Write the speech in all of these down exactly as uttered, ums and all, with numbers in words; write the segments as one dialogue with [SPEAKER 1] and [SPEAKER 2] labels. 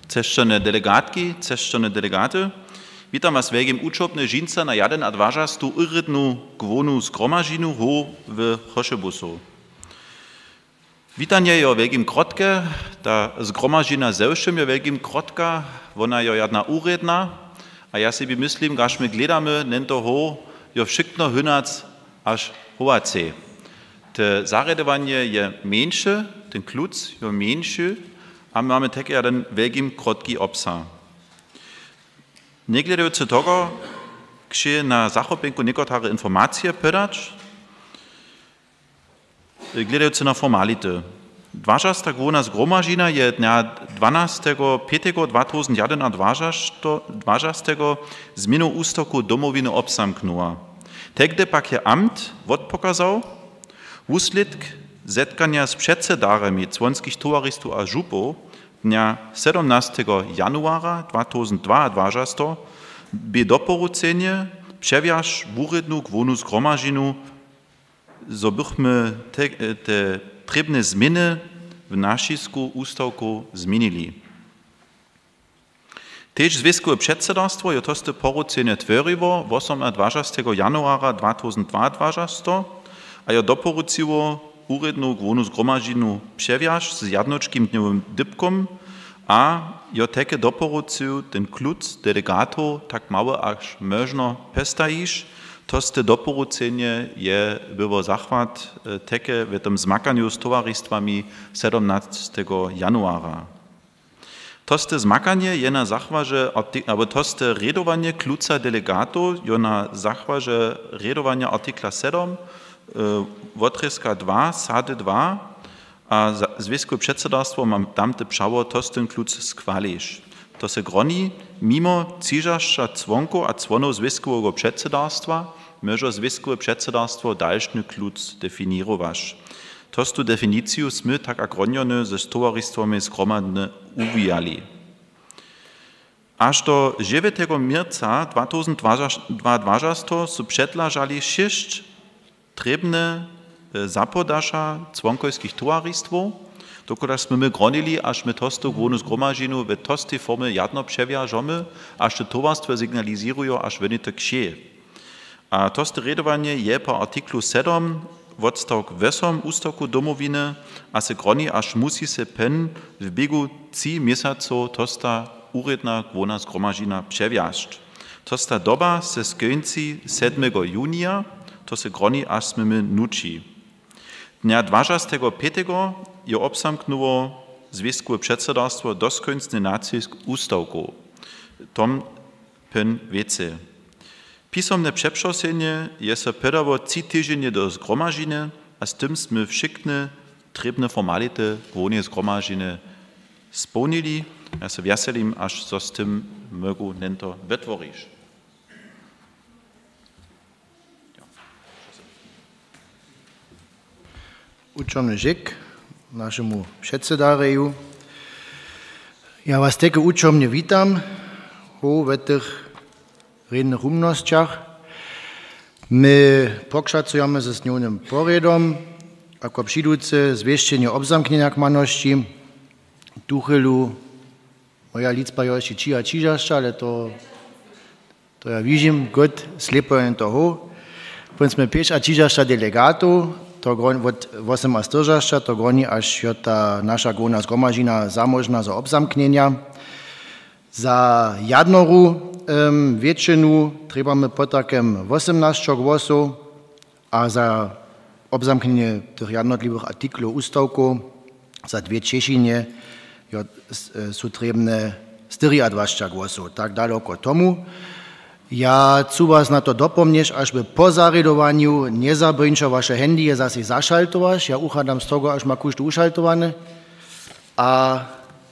[SPEAKER 1] Ceszczone delegatki, ceszczone delegaty, witam was w wielkim uczobny żinca na jeden a dważastu irydnu gwonu zgromażinu ho w Choszebusu. Witanie jo wielkim krotke, ta zgromażina zewszym jo wielkim krotka, ona jo jedna uredna, a ja sobie myślim, gaż my gledamy, nento ho, jo wszyktno hynac aż hoace. Te zaredowanie je mniejsze, ten kluc jo mniejszy, a mamy taki jeden wielkim krotki obsa. Nie gledając tego, gdzie na zachopinku niekotare informacje podać, gledając na formality. dwudziesta gwona zgromażina je dnia dwunastego piątego dwa tysiące jeden a dwudziestego zmianu ustoku domowiny obsamknęła. Tegde pak je amt odpokazał, wuslitk zetkania z przedsedarami członkich towarystw a żupów dnia siedemnastego januara dwa tysiące dwudziestego by doporuczenie przewiaż w urednu gwonu zgromażinu, zo bychmy te, te trebne zmiany w nasisku ustawku zmienili. Tež związkowe przedsedarstwo je toste poruczenie tworiło dwudziestego ósmego januara dwa tysiące dwudziestego, a je doporuczyło urednu gwonu zgromażinu przewiaż z jednoczkim dniowym dybkom, a jo teke doporuczył ten kluc delegato tak mało aż można pestajisz, toste doporuczenie je było zachwat teke w tym zmakaniu z towarystwami siedemnastego januara. Toste zmakanie je na zachwarze, aber toste redowanie kluca delegato je na zachwarze redowania artikla siedem, wotreska dwa, sady dwa, a związkowe przedsedarstwo mam tamte prawo tosten kluc schwalić. To se groni mimo ciżaszcza członków a członów związkowego przedsedarstwa, może związkowe przedsedarstwo dalszny kluc definiować. Tostu definicję smy tak agronione ze towarystwami zgromadne uwijali. Aż do dziewiątego marca dwa tysiące dwudziestego su przedlażali sześć trebne zapodasza członkowskich towarystwów, dokąd my gronili, aż my tostu gwonu zgromażinu w tosty formy jedno przewiażamy, aż te towarstwa sygnalizują, aż wynie to ksieje. A toste redowanie je po artiklu siedem odstavk osem ustoku domowiny, a se groni, aż musi se pen w biegu trzy miesiące tosta uredna gwona zgromażina przewiażć. Tosta doba se skończy siódmego junia, to se groni, aż sme nuči. Dnia dwudziestego piątego je obsamknęło związkowe przedsedarstwo doskończny nacisk ustawku. Tom pen wiece. Pisomne przeprzosenie je se podało trzy tygodnie do zgromażiny, a z tym sme wszyscy trebne formality gwonie zgromażiny spełnili. Ja se wieselim, aż so z tym mogę nento wytworzyć.
[SPEAKER 2] Uczony Żyk, naszemu przedsedarju. Ja was takie uczomnie witam ho w tych rednych rumnościach. My pokrzacujemy ze snionym poredom, jako przyjduce zwieścienie obzamknienia kmaności, duchylu, moja liczba jest jeszcze cija cijaszcza, ale to, to ja widzim, god slepo je to ho. Powiedzmy pięć a cijaszcza delegatów, to od osiem a styrzaszcza, to groni aż ta nasza gwona zgromażina zamożna za obzamknienia. Za jednoru um, wieczynę trzebamy po takim osiemnaście głosów, a za obzamknienie tych jednotliwych artyklów ustawku za dwie trzeciny są trzebne dwadzieścia cztery głosów. Tak daleko tomu. Ja chcę was na to dopomnieć, aż by po zaredowaniu nie zabryńcza wasze handy, je zase zašaltować. Ja uchadam z tego, aż ma kusztu ušaltowane. A...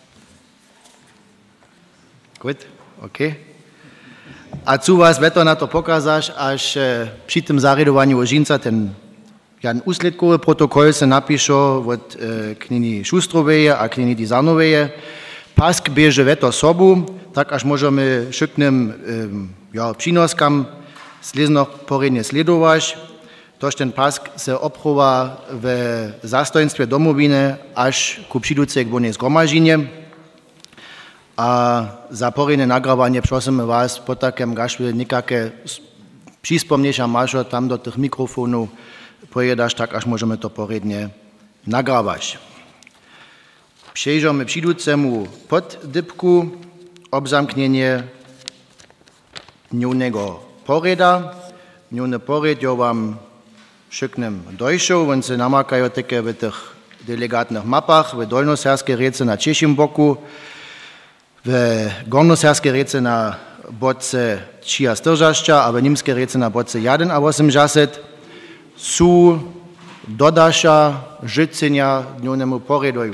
[SPEAKER 2] Gut, okay. A chcę was weto na to pokazać, aż e, przy tym zaredowaniu żinca ten jan usledkowy protokol se napisze od e, knini Šustroveje a knini Dizarnoveje. Pask bieže veto sobu, tak aż możemy szybnym e, ja, przynoskam slizno porednie sledować. Toż ten pask se obchowa w zastojnictwie domowiny aż ku przyduce gwonej zgromažinie. a za poredne nagravanie prosíme vás po takém gašve nikaké přispomneš a mášo tam do tých mikrofónov pojedaš, tak až môžeme to poredne nagrávať. Przejdźmy przydúcemu poddybku, obzamknienie dňovného poreda. Dňovný pored jo vám všyknem dojšov, on se namakajú také v tých delegátnych mapách, v dolnoserskej riece na Češím boku, v gornoserskej riece na bodce Čia Stržašťa a v nímskej riece na bodce jeden a osemdesiat sú dodaša žicenia dňovnému poredoju.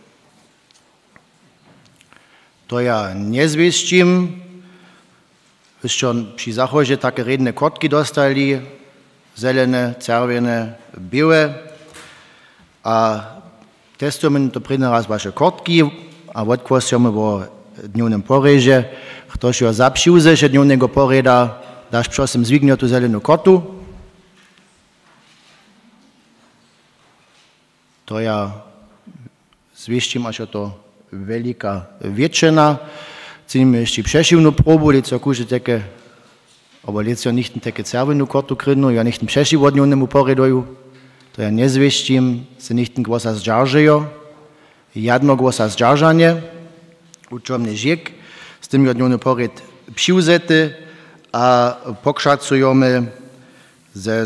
[SPEAKER 2] To ja nezvišťím, ešte pri zachože také redné kotky dostali, zelené, červené, biele. A testujeme to prvný raz vaše kotky a odkvosíme vo dňovnom poreže. Ktož jo zapšiuze, že dňovného poreda, dáš prosím zvigniť tú zelenú kotu. To ja zvišťím, až je to veľká väčšina. Cínime ešte přešivnú probu, leco kúže také, aber leco nicht také červenú kotu krydnú, ja nicht přešiv od dňovnému poredoju. To ja nezvišťím, se nicht głosa zdžaržejo, jedno głosa zdžaržanie, učomne žik, s tým jo dňovný pored přiuzete a pokšacujeme se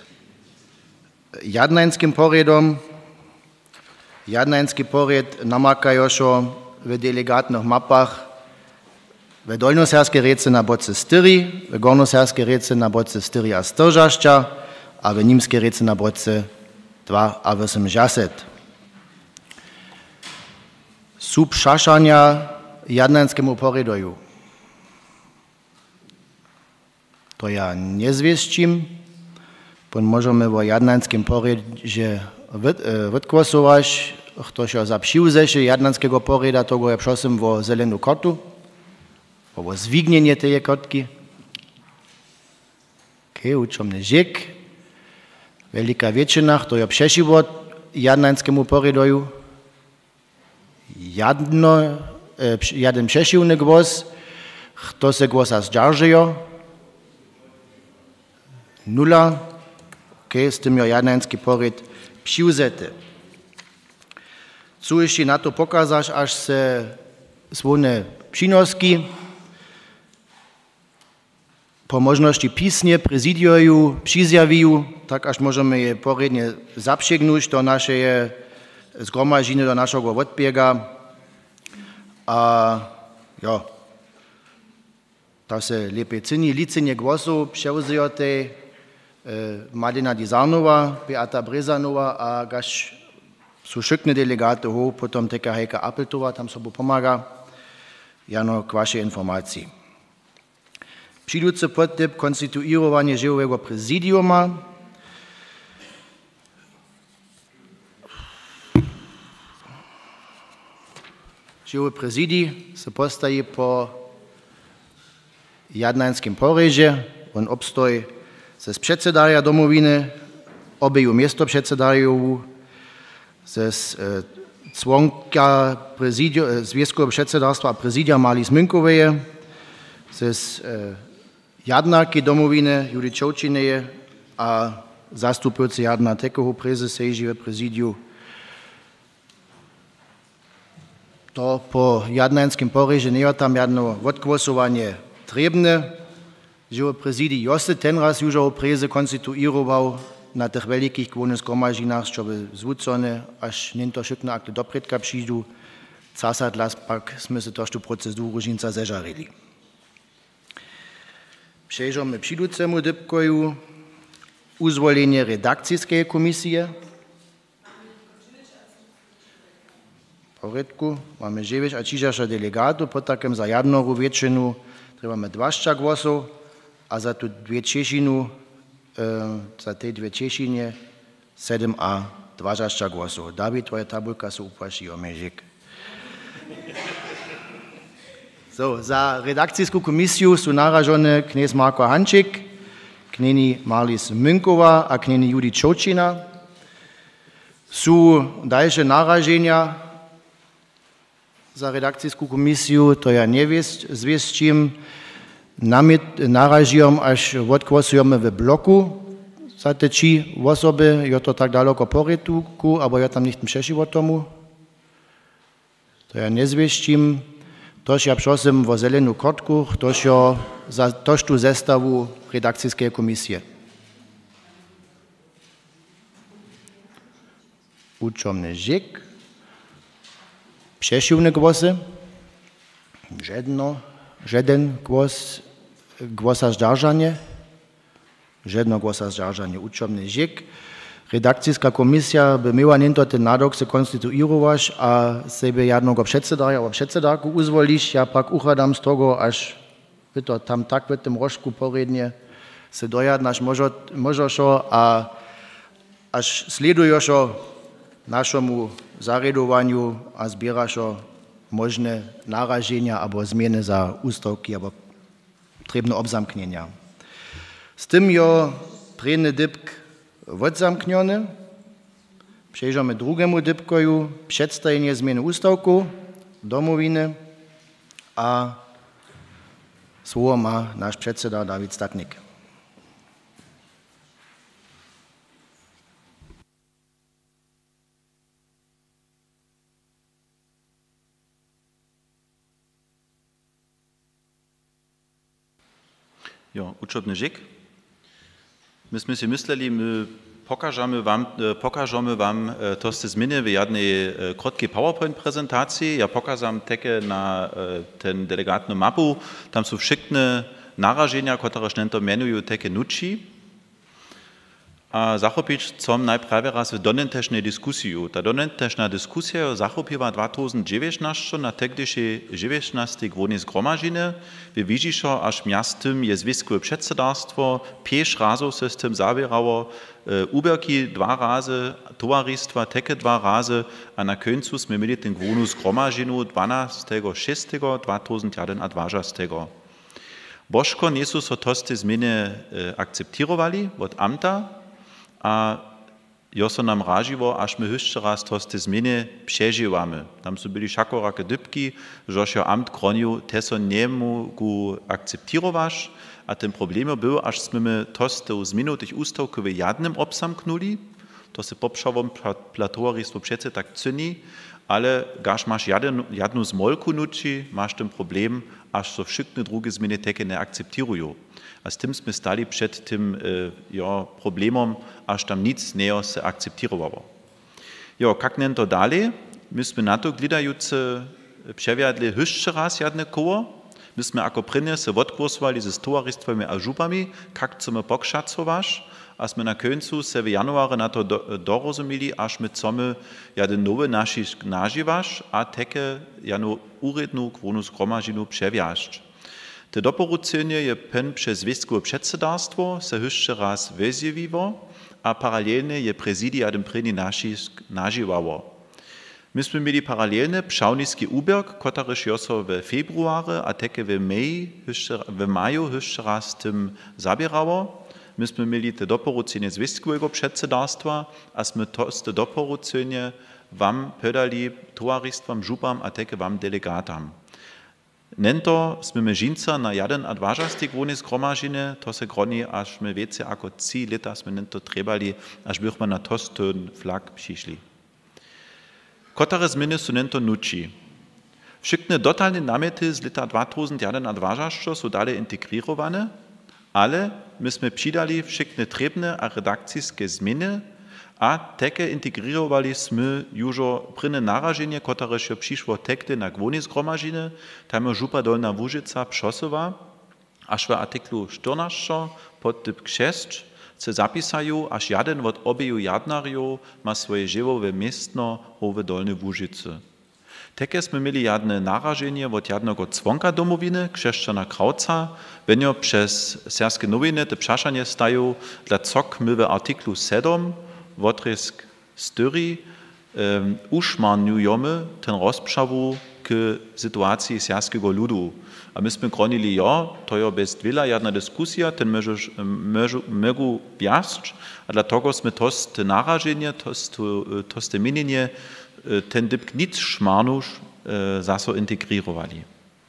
[SPEAKER 2] jednańským poredom. Jednańský pored namakajošo v delegátnych mapách v dolnoserskej riece na bodce štyri, v gornoserskej riece na bodce štyri a Stržašťa a v nímskej riece na bodce dva a osemdesiat. Sú přašania jednańskému poredoju. To ja nezviesčím, pon môžeme vo jednańským poredže vytkvosovaš, ktož jo zapšiuzeše jednańského poreda, to go ja prosím vo zelenú kotu, vo zvignenie tej kotky. Okay, učomne žik. Veľká väčšina, to je přešivo jednańskému poredoju. Jedno, e, jeden přešivný głos, kto se głosa zdžaržejo. Nula. Okay, s tým jo jednańský pored přiuzete. Co ešte na to pokazáš, až se svojne přinosky po možnosti písne prezidioju přizjavijú, tak až môžeme je poredne zapšegnúť do našej zgromažiny, do našeho odbiega. A jo, to se lepe cení licenie głosov převzijete Marlena Dizarnova, Beata Brezanova a gaš sú všykne delegáty ho, potom teka Heika Appeltová, tam sobu pomága. Jano, k vašej informácii. Přidúce podtyp konstituírovanie živového prezidiuma. Živové prezidii se postají po jednańským poreže, on obstoj ze předsedaria domoviny, obeju městopředsedarjů, ze cvonka zvězkového předsedarstva a prezidia Marlies Münkoveje, ze jednáky domoviny Judy Čoučineje a zastupujúci jedna tekoho preze sežive prezidiu. To po jednańským poreže nie je tam jedno odkvosovanie trebné. Živo prezidii Jose ten raz južovo preze konstituíroval na tých veľkých kvôlnych skromažinách, čo by zvúcone, až nento šikné akty dopredka přijdu, casat las, pak sme se trošku procedúru žinca zežarili. Przejdźmy přidúcemu dybkoju uzvolenie redakcijskiej komisie. Poredku, máme dziewięć a čižaša delegátov, po takem za jednorú väčšinu trebáme dvadsať głosov a za tu dve češinu, e, za tej dve češine sedem a dvadsať głosov. David, tvoja tabulka sú upaší o mežik. So, za redakcijsku komisiu sú naražone kniez Marko Hanček, knjeni Marlies Münková a knjeni Judy Čoučina. Sú ďalšie naraženia. za redakcijsku komisiju, to ja nie zwieszczim. Naražujem, až odkłosujemy w bloku za te trzy osoby, je to tak daleko po rytuku, albo ja tam nicht mšeši o tomu. To ja nie zwieszczim. Tož ja prosim o zelenú kartku, tož ja za tož tu zestavu redakcijskiej komisje. Uczomny Žik. Przesiwne głosy. Żadno, żaden głos, głosa zdarzanie. Żadno głosa zdarzanie. Uczomny Žik. Redakcijska komisja by miała niento ten nadok se konstituirować, a sebe jednego przedsedarja albo przedsedarku uzwolić. Ja pak uchadam z tego, aż wy to tam tak w tym rożku porednie se dojadnaš może, może šo, a aż sledujesz naszemu zaredowaniu a zbierasz możne narażenia albo zmiany za ustawki albo trebne obzamknienia. Z tym jo prejny dybk odzamkniony. Przejdziemy drugiemu dybkoju, przedstawienie zmiany ustawku, domowiny, a słowo ma nasz przedseda Dawid Statnik.
[SPEAKER 1] Ja, uczobny Žik. Myśmy si mysleli, my pokażemy wam, pokażemy wam to z zmiany w jednej krótkiej PowerPoint prezentacji. Ja pokazam takie na ten delegatną mapu. Tam są wszystkie narażenia, które szento mianują takie nuci. A zachopić com najpierw raz w donentecznej dyskusji. Ta donenteczna dyskusja zachopiła dwa tysiące dziewiętnaście na tegdyszej dziewiętnastej głównej zgromadziny. Wy widzicie, aż miastem jest związkowe przedsiębiorstwo, pięć razy się z tym zabierało, uberki dwa razy, towarzystwa takie dwa razy, a na końcu jsme mieli tę główną zgromadzinu dwunastego szóstego dwa tysiące dwadzieścia. Bożko nie są so to z tej zmiany akceptowali od amta, a jo so nam raživo, až my jeszcze raz to z tej zmiany przeżywamy. Tam są byli szakorakie dybki, żoś jo amt kroniu te so nie mógł akceptować, a tym problemem było, aż my to z tą zmianą tych ustawków w jednym obsamknuli, to se poprzawom platowarstwo przece tak cyni, ale gaż masz jedną zmolku nuci, masz ten problem, aż so wszystkie drugie zmiany takie nie akceptują. A z tym jsme stali przed tym ja, problemem, aż tam nic nie se akceptowało. Ja, jak nen to dalej? Myśmy na to glidające przewiadli jeszcze raz jedne koło. Myśmy jako prynie se odgłosowali ze towarzystwami a żupami, jak chcemy pokszacować, a jsme na końcu se w januarze na to do, dorozumieli, aż my chcemy jeden nowy našisk nażywać, a takie jedną uredną główną zgromadzinu przewiaść. Te doporuczenie je pen przez związkowe przedsiębiorstwo se jeszcze raz wyzjewiło, a paralelnie je prezydia ten pryni našisk nażywało. Myśmy mieli paralelnie pszałnicki uberg, który się w februarze, a takie w maju, w maju jeszcze raz tym zabierało. Myśmy mieli te doporuczenie związkowego przedsiębiorstwa, a sme to te doporuczenie wam podali towarzystwom, żupam, a takie wam delegatam. Nento sme my žinca na jeden a dvažastej głównej zgromadziny, to se groni, aż my wiecie, jako trzy lata sme nento trebali, aż bychom na to ten flag přišli. Kotare zmiany są nento nuci. Wszystkie dotalne namety z lata dwa tysiące dwadzieścia są dalej integrirowane, ale myśmy przydali wszystkie trebne a redakcyjskie zmiany, a takie integrowaliśmy już prynne narażenie, które się przyszło tekty na głównej zgromadziny, tam żupa Dolna Łużyca Przosowa, aż w artyklu czternaście pod typ sześć se zapisają, aż jeden od obieju jadnariów ma swoje żywowe miestno w Dolnej Łużycy. Takie jsme mieli jedne narażenie od jednego członka domowiny, chrześcijana Krauca, wenio przez serskie nowiny te przeszanie stają, dla cok my w artyklu siedem wotrysk styri um, uszmarnujemy ten rozprzawu k sytuacji serskiego ludu. A myśmy kronili, ja, to je bez dwiela jedna dyskusja, ten mogą wjazd, a dlatego jsme to z te narażenie, to z te mienienie, ten dyb nic szmarnusz e, zaso integrirowali.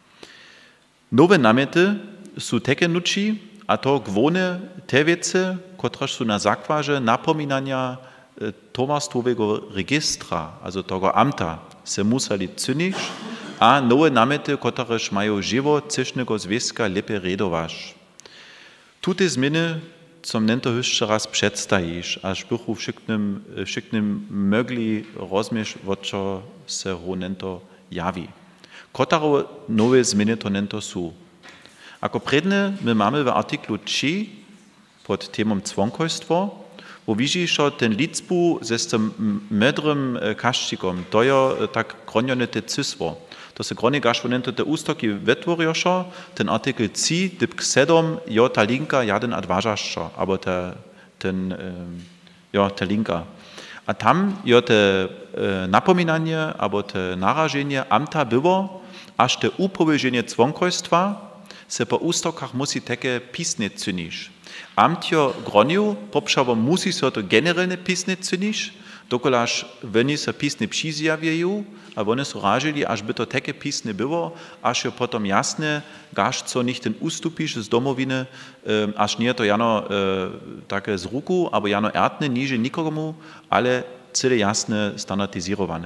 [SPEAKER 1] Nowe namety su teke nuči, a to gwone te wiece, kotreż su na zakwarze napominania e, towarstwowego registra, also tego amta, se museli cynić, a nowe namety, kotreż mają żywo cysznego związka lepiej redować. Tute zmiany som nento jeszcze raz przedstawisz, aż bychu wszyknym, wszyknym mogli rozumieć, o co se ho nento jawi. Kotaro nowe zmiany to nento su. Ako predne, my mamy w artyklu trzy pod temą członkostwo, bo widzisz, że ten liczbu ze tym mądrym kaszcikom, to jest tak gronione te cysło. To se groni gaš nento te ustoki wytworiošo, ten artykel trzy, typ sedem, jo ta linka jaden advažašo, abo te, ten, jo, ta linka. A tam jo te napominanie, abo te narażenie amta było, aż te upowiedzienie członkostwa se po ustokach musi takie pisne cynić. Amtio groniu, poprzabo musi se to generalne pisne cynić, dokolaż oni se pisne przyzjawieją, a oni so ražili, až by to takie pisne było, aż je potom jasne, gaš co nicht ten ustupiš z domoviny, až nie to jano takie z ruku, abo jano erdne, niže nikomu, ale cyle jasne standardizirowane.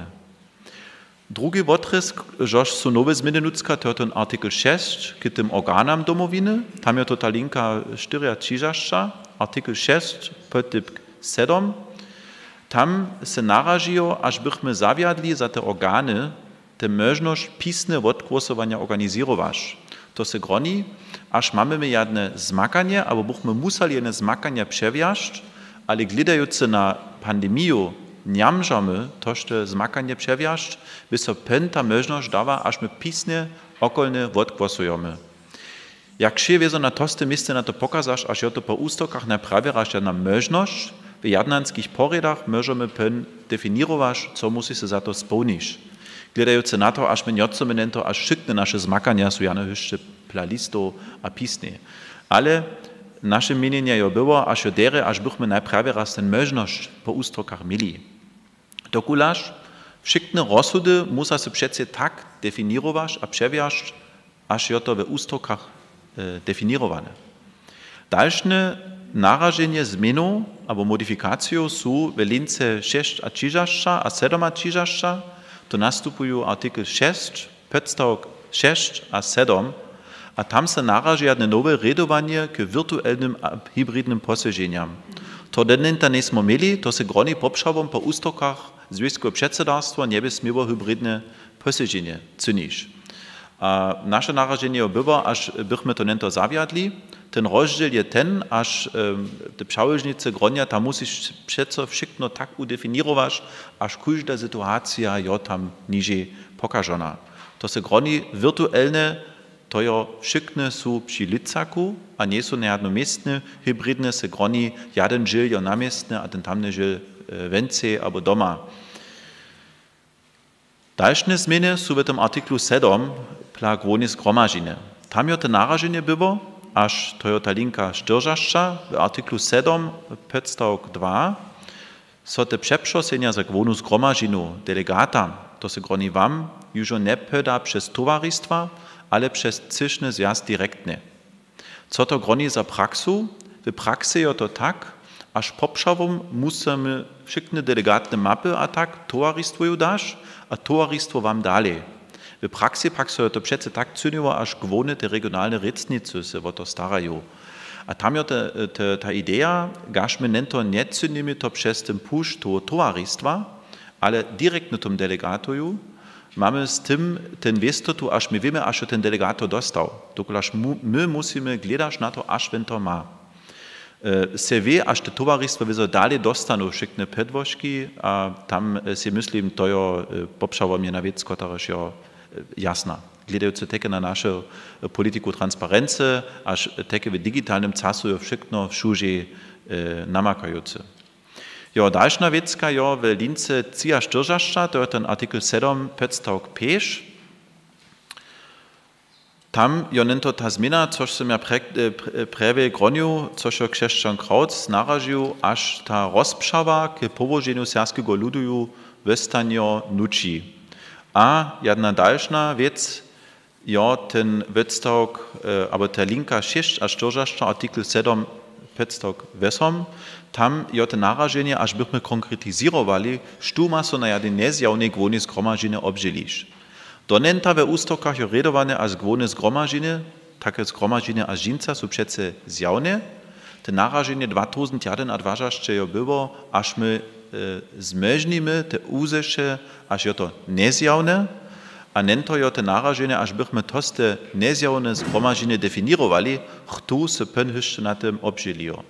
[SPEAKER 1] Drugi wotrysk, żoż su nowe zmiany ludzka, to ten artykel sześć, k tym organam domowiny, tam je to ta linka cztery trzydzieści, artykel sześć, podtyp siedem, tam se naražijo, až bychmy zawiadli za te organy, te możność pisne odgłosowania organizirować. To se groni, až mamy my jedne zmakanie, albo bychmy museli jedne zmakanie przewiaść, ale gledając na pandemię, niamżamy toż te zmakanie przewiaść, by so pen ta możność dała, až my pisne okolne odgłosujemy. Jak się wiezo na toste miejsce na to pokazasz, aż je to po ustokach naprawierasz na możność, w jadnanskich poredach możemy pen definiować, co musi się za to spełnić. Gledając na to, aż my nie odsumien to, aż szykne nasze zmakania są jano jeszcze plalisto a pisne. Ale nasze mienienie jo było, aż jo dere, aż bychmy najprawie raz ten możność po ustokach mieli. Dokulaż, wszykne rozsudy musa się przecie tak definiować a przewiaść, aż jo to w ustokach e, definiowane. Dalsze narażenie zmienu albo modyfikacją są w lince sześć a trzydzieści a siedem a trzydzieści, to nastupują artykel sześć, podstawok sześć a siedem, a tam se narażia na nowe redowanie k wirtualnym a hybridnym posiedzeniom. To dennenta nismo mieli, to se groni poprzawom po ustokach Związku Przedsiębiorstwa nie by smiło hybridne posiedzenie cynić. A nasze narażenie było, aż bychmy to nento zawiadli. Ten rozdział jest ten, aż um, te przełożnice gronia, tam musisz przeco wszystko tak udefiniować, aż każda sytuacja jest tam niżej pokażona. To se groni wirtualne, to jo wszystkie są przy licaku, a nie są niejednomiestne, hybridne se groni, jeden żył jo namiestny, a ten tamny żył więcej albo doma. Dalsze zmiany są w tym artyklu siedem dla groni zgromadzenia. Tam jo te narażenie było, aż to je ta linka czterdzieści, w artyklu siedem, podstawok dwa, so te przeprzosenia za gwonu zgromadzinu delegata, to se groni wam, już nie poda przez towarzystwa, ale przez cyszny zjazd direktny. Co to groni za praksu? W praksy je to tak, aż poprzawom musimy wszystkie delegatne mapy, a tak towarzystwo dasz, a towarzystwo wam dalej. W praksi pak so to przece tak cyniło, aż gwone te regionalne recnicy se o to starają. A tam je te, te, ta idea, gaśmy nento nie cynimy to przez ten push to towarzystwa, ale direktno tym delegatuju, mamy z tym ten wiestotu, aż my wiemy, aż ten delegator dostał. Dokulaż my musimy gledać na to, aż when to ma. Se wie, aż te towarzystwo wiedzą dalej dostaną wszystkie pedwożki, a tam si myslím, to je poprzała mnie na wiec, która jest jasna. Gledając takie na naszą polityku transparencji, aż takie w digitalnym czasu je wszystko wszędzie namakające. Jo, dalsza wiecka, jo, w lince trzydzieści, to jest ten artykel siedem, podstawok pięć. Tam jo nento ta zmiana, coś som ja pre, prawie groniu, coś jo chrześcijan Krauc naražił, aż ta rozprzawa k położeniu serskiego ludu wystanie nuci. A jedna dalšna věc, jo, ten vedstavok, aber ta linka šest a čtyřašta, artikel sedm, petstavok osm, tam jo te naraženje, až bychom konkretizировali, što ma so na jeden nezjavne gwone zgromažine obželiš. Donenta ve ústokach jo redowane als gwone zgromažine, takie zgromažine a žinca su přece zjavne. Te naraženje dwa tysiące jeden a dvažašće jo było, až my e, zmežnimy te úzeše, až jo to nezjavne, a nento jo te naraženje, až bychom toste nezjavne zgromažine definirowali, kto se pen jeszcze na tym obželio.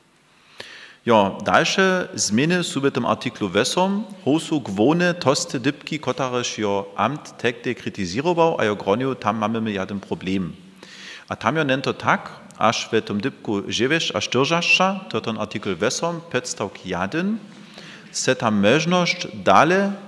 [SPEAKER 1] Jo, dalsze zmiany są w tym artyklu osm, hosu gwone toste dybki, kotareż jo amt tekte krytyzirował, a jo groniu tam mamy my jeden problem. A tam jo nento tak, aż w tym dybku dziewięć a czterdzieści, to ten artykel osm, petstavk jeden, se tam możność dalej e,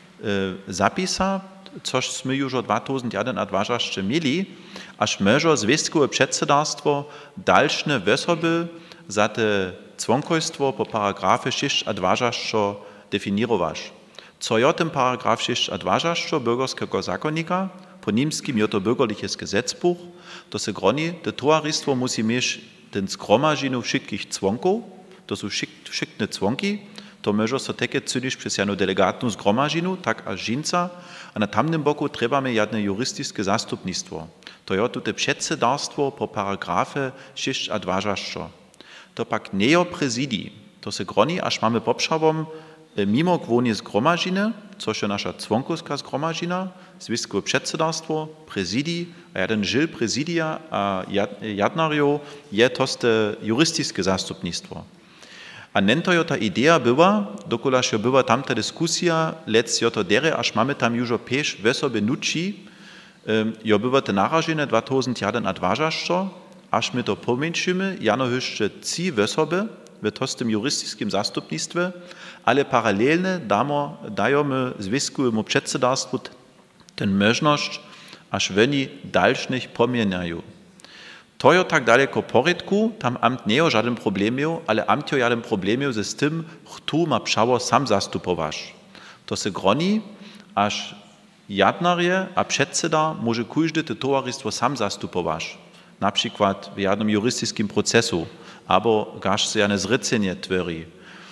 [SPEAKER 1] zapisa, což my już od dwa tysiące jeden a dvažašće mieli, aż może związkowe przedsiędarstwo dalsze osoby za te członkostwo po paragrafie sześć a dvažašće definirować. Co jo ten paragraf sześć a dvažašće bürgerskiego zakonnika, po niemskim jo to bürgerliches Gesetzbuch, to se groni, to towarystwo musi mieć ten zgromažinu wszystkich członków, to są wszyscy członki, to może so takie cynisch przez jedną delegatną zgromažinu, tak a żinca, a na tamnym boku trebamy jedne jurystyczne zastupnictwo. To jo tutaj przedsiędarstwo po paragrafie sześć a dvažašće. To pak nie jo prezidii, to se groni, aż mamy poprzawom mimo gwone zgromažiny, což je nasza członkowska zgromažina, związkowe przedsiędarstwo, prezidii, a jeden žil prezidia a jadnario je toste jurystyczne zastupnictwo. A nento jo ta idea była, dokolaż jo była tamta dyskusja, lec jo to dere, aż mamy tam już pięć w sobie nuci, jo była te narażenie dwa tysiące jeden a dvažašće, aż my to pomieńszymy, jano jeszcze trzy w sobie, w tostym jurystycznym zastupnictwie, ale paralelnie damo, dajemy związkowemu przedsiędarstwu ten możność, aż oni dalszych pomieniają. To jo tak daleko poredku, tam amt nie o żaden problem miał, ale amt jo jeden problem miał ze z tym, kto ma prawo sam zastupować. To se groni, aż jadnarje a przedseda może każdy to towarystwo sam zastupować. Na przykład w jednym jurystycznym procesu, albo gaż se jane zrycenie tworzy.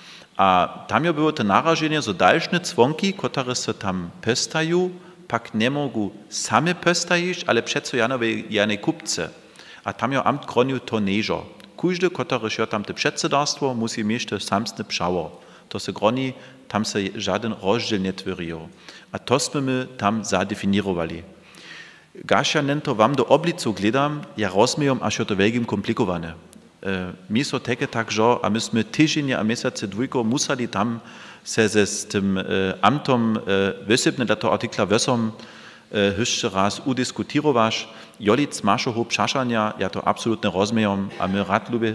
[SPEAKER 1] A tam jo było to narażenie, że dalsze członki, które se tam pestają, pak nie mogą same pestajić, ale przecież jane jane kupce. A tam jo amt groniu to nežo. Każdy, który jo tam te przedsiędarstwo, musi mieć to samsne prawo. To se groni, tam se żaden rozdziel nie tworzy. A to sme my tam zadefinirowali. Gasia nento wam do oblicu gledam, ja rozumiem, aż jo to wielkim komplikowane. E, mi so teke tak żo, a myśmy tydzień a miesiące dwójko museli tam se ze z tym e, amtom e, wysybne dla to artikla osm e, jeszcze raz udyskutować. Jolic maszoho przaszania, ja to absolutnie rozumiem, a my rad lubię, e,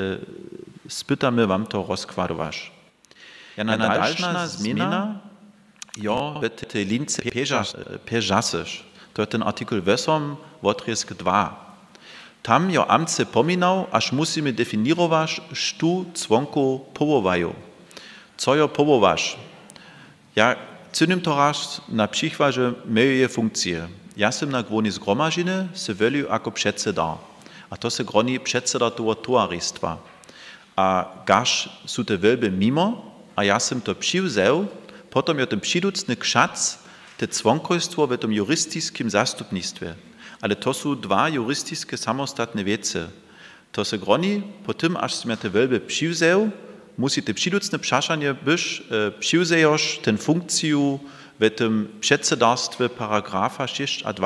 [SPEAKER 1] spytamy wam to rozkładować. Ja na dalszna zmiana, jo, w tej lince peżasysz, to jest ten artykel osm, wotrysk dwa. Tam jo amt se pominał, aż musimy definiować, što członków powołają. Co jo powołasz? Ja cynym to raz na przykładzie mojej funkcji. Ja sam na gwone zgromažiny se weliu jako předseda. A to se groni předseda toho towarystwa. A gaž su te welby mimo, a ja sam to přivzel, potom jo ten přiducny kšac, te członkostwo w tym jurystycznym zastupnictwie. Ale to są dwa jurystyczne samostatne wiece. To se groni, po tym, aż sme te welby přivzel, musi te přiducne przaszanie byś e, přivzejoš ten funkciju w tym przedsiędarstwie paragrafa sześć a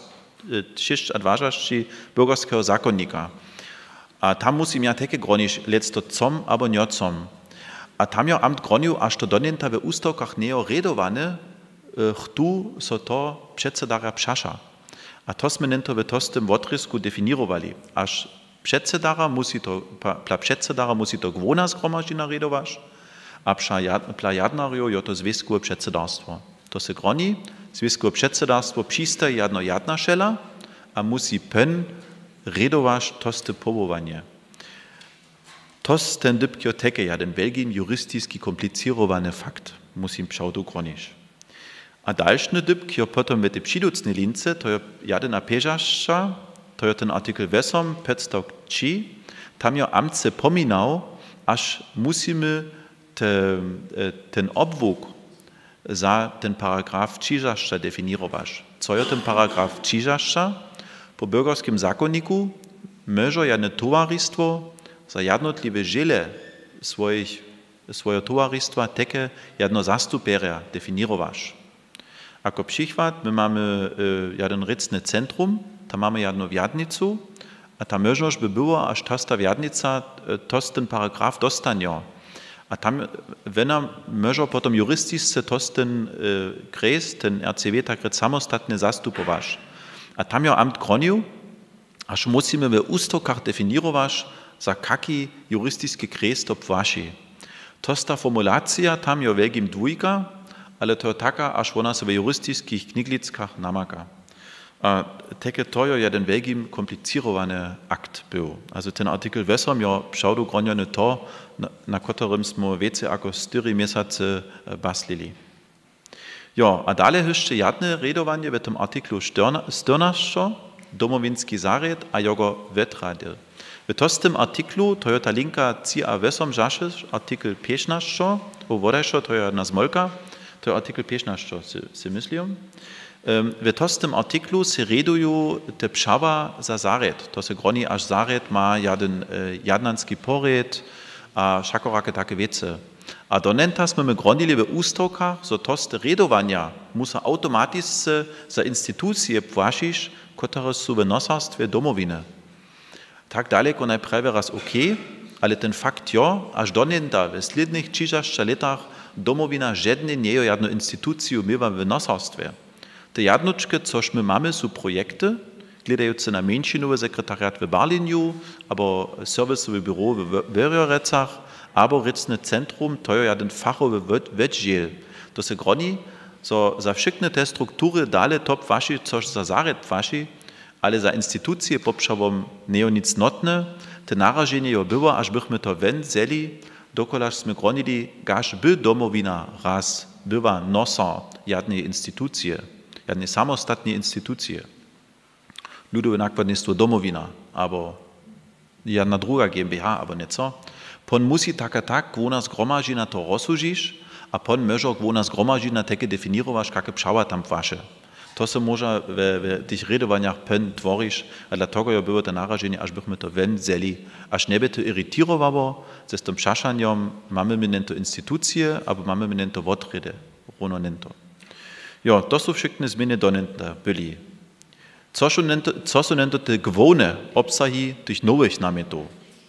[SPEAKER 1] dvažašće bürgerskiego zakonnika. A tam musi ja takie gronić, lec to com, albo niocom. A tam jo amt gronił, aż to donenta w ustokach neo redowane, kto so to przedsedara przasza. A to sme nento w tostym wotrysku definirowali. Aż przedsedara musi to, pla przedsedara musi to gwona zgromažina redować, a pla jadnario jo to związkowe przedsiędarstwo. To se groni, związkowe przedsiędarstwo przystaje jedno jedna szela, a musi pen redować toste powołanie. Tos ten dypkioteke, ja ten Belgien juristyjski komplicirowany fakt, musim pszał do gronić. A dalszy dyb, który potem w tej przyducnej lince, to jest jeden peżaszcza, to jest ten artykel wesom, petsto trzy, tam ja amce pominał, aż musimy te, ten obwóg za ten paragraf trzydzieści definiować. Co jest ten paragraf trzydzieści? Po bürgerskim zakonniku może jedno towarzystwo za jednotliwe żele swoich, swojego towarzystwa takie jedno zastupera definiować. Jako przykład, my mamy y, jeden rycny centrum, tam mamy jedną wiadnicu, a ta możność by była, aż ta wiadnica y, to ten paragraf dostanie. A tam, wenn nam może potem jurystisce to ten y, kres, ten R C W tak samostatnie zastupować. A tam ja amt gronił, aż musimy w ustokach definiować, za jaki jurystyczny kres to płaci. To ta formulacja tam ja wielkim dwójka, ale to jest taka, aż ona się w jurystycznych kniglickach namaka. A takie to jest jeden wielkim komplicirowany akt był. Also ten artykel wesom ja pszałdu groniony to, na, na którym smo wiece jako cztery miesiące baslili. Jo, a dalej jeszcze jedno redowanie w tym artyklu czternaście, domowinski zared a jego wetrady. W tym artyklu to jest ta linka C A wesom żaszysz, artykel piętnaście, u wodajszo to jest jedna zmolka, to jest artykel piętnaście, si, si myślę. W tym artyklu se redują te pszawa za zared. To se groni, aż zared ma jeden jadnanski pored, a szakorakie takie wiece. A do nenta jsme my gronili w ustokach, so to te redowania musa automatycznie za instytucje płacić, które są w nosarstwie domowiny. Tak daleko najpierw raz ok, ale ten fakt jo, aż do nenta w slidnych trzydziestu latach domowina żadne nie jest jedną instytucją mywa w nosarstwie. Te jadnoczki, coż my mamy, są projekty, gledające na mężczyznowy sekretariat w Berlinie, albo serwisowe biuro w Wierjorecach, albo rycne centrum, to jest jeden fachowy oddział. To se groni, so za wszystkie te struktury dalej to płaci, coż za zared płaci, ale za instytucje poprzawom nie nic notne, te narażenie jo było, aż byśmy to wen zeli, dokolaż sme gronili, gaż by domowina raz była nosa jednej instytucje, jednej samostatnej instytucje. Ludowe nakładnictwo domowina, albo jedna druga GmbH, albo nieco. Pon musi taka tak, gwona zgromažina to rozsužiš, a pon może gwona zgromažina takie definiować, jakie pszała tam płacze. To se może w, w tych redowaniach pen tvoriš, a dlatego ja było to narażenie, aż byśmy to wen zeli, aż nie by to irytirowało, ze z tym pszaszaniem mamy my nento instytucje, albo mamy my nento wodrede, runo nento. Jo, to są wszystkie zmiany do nenta byli. Co są nento, co są nento te gwone obsahi tych nowych namiotów?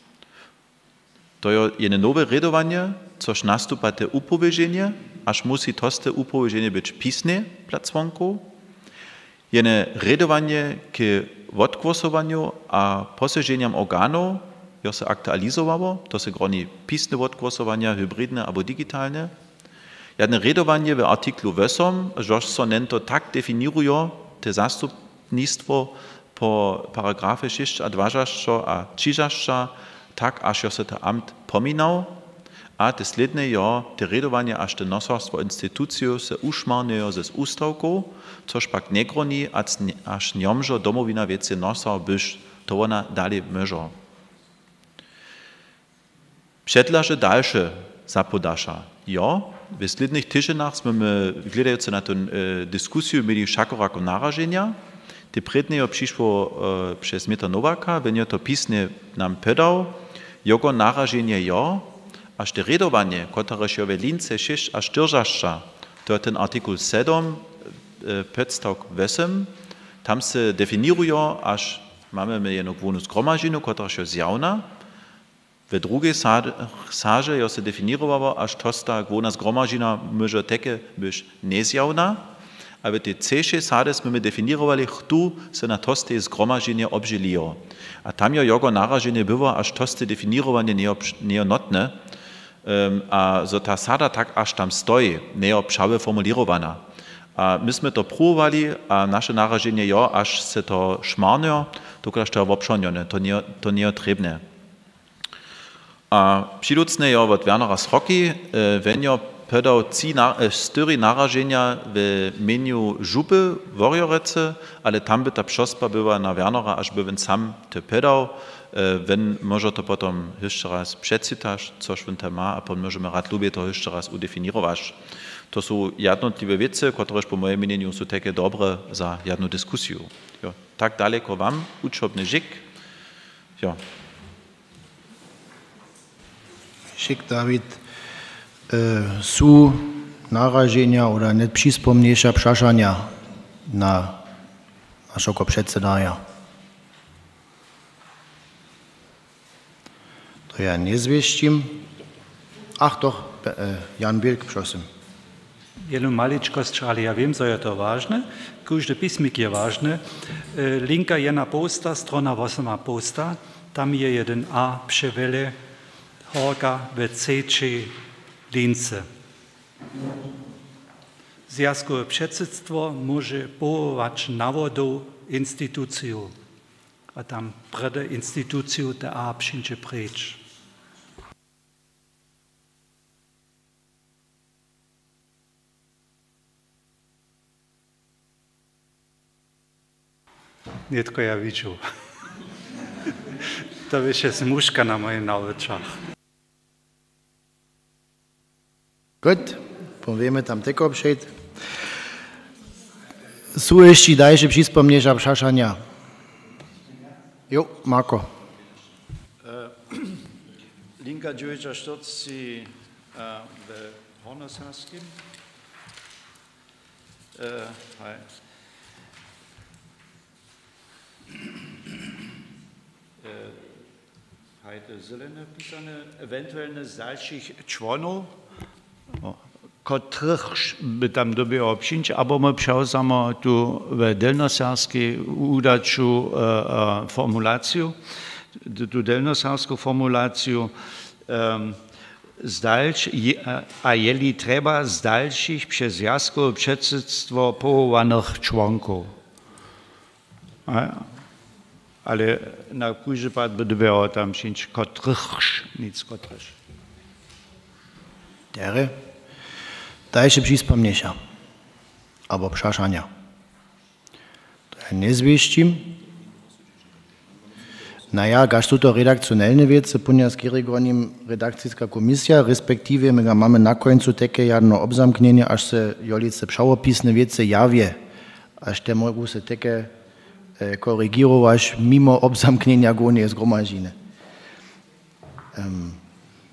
[SPEAKER 1] To jest jedno nowe redowanie, což nastupa te upowiedzienie, aż musi to te upowiedzienie być pisne placłonku. Jedno redowanie k odgłosowaniu a posiedzeniom organów, jo se aktualizowało, to se groni pisne odgłosowania, hybridne albo digitalne. Jedno redowanie w artyklu wesom, żoż so nento tak definiuje te zastupnictwo po paragrafie dwadzieścia a trzydzieści, tak aż se to amt pominał, a te sledne jo, te redowanie aż te nosarstwo instytucjo se uszmarnują ze ustawką, což pak nie groni, aż njomžo domowina wiece nosar byś to ona dalej może. Przedlaże dalsze zapodasza. Jo, w slednych tygodniach jsme gledając na tę e, dyskusję mieli szakorako narażenia. Te predne przyszło e, przez Mita Nowaka, wenn to pisnie nam pedał, jego narażenie jo, aż te redowanie, które się w lince sześć a czterdzieści, to ten artykuł siedem, petsto osiem, tam se definiują, aż mamy jedną gwonu zgromadzinu, która się zjawna. W drugiej sarze jo se definirowało, aż to ta gwona zgromadzina może takie być niezjawna, a w tej trzeciej sarze jsme definirowali, kto se na to te zgromadzenie obżeliło. A tam jo jego narażenie było, aż to te definirowanie nie je notne, um, a so ta sada tak aż tam stoi, nie je pszałe formulirowana. A myśmy to próbowali, a nasze narażenie jo, aż se to szmarnio, dokud to je obszonione, to nie, to nie je trebne. A přiducne jo od Wernera Sroki, wenn jo podał ci na, cztery narażenia w menu żupy Worjorece, ale tam by ta przospa była na Wernera, aż by on sam to podał. Wenn może to potem jeszcze raz przeczytasz, coś on tam ma, a potem możemy rad lubię to jeszcze raz udefiniować. To są jednotliwe wiece, które po moim mieniu są takie dobre za jedną dyskusję. Ja, tak daleko wam, uczobny żyk. Ja.
[SPEAKER 2] Schick David, e, su narażenia oder net przyspomniejsza przeszania na naszego przedsedaja. To ja nie zwieścim. Ach doch, e, Jan Bielk, prosim.
[SPEAKER 3] Jednu maličkosť, ale ja viem, že je to vážne. Každý písmik je vážne. E, linka jedna posta, strona osma posta. Tam je jeden A převele horka ve C lince. Zjazkové předsedstvo môže povolovať na vodu instituciu. A tam prede instituciu te A přinče preč. Netko ja vidžu. To više smuška na mojim navečach.
[SPEAKER 2] Gut, powiemy tam tylko obszedł. Su jeszcze dalsze przyspomnienia przeszania. Jo, Marko.
[SPEAKER 4] Linka dziewięćdziesiąt cztery w Hornersharskim. Heute zelene pisane, ewentualne dalszych członów, których by tam doby obciąć, albo my przełzamy tu w Delnosarskiej udaczu uh, formulację, tu Delnosarską formulację um, zdalsz, a jeli trzeba z dalszych przez zjazkowe przedsiedztwo powołanych członków. Ale na każdy pad by było tam się kotrych, nic kotrych.
[SPEAKER 2] Dere, dalsze przyspomnienia, albo przeszania. To ja nie zwieścim. Naja, gaż tu to redakcjonalne wiece, punia z kierygonim redakcyjska komisja, respektive my mamy na końcu takie jedno obzamknienie, aż se jolice przawopisne wiece jawie, aż te mogą se takie korygirować mimo obzamknienia głównie zgromadziny. Um,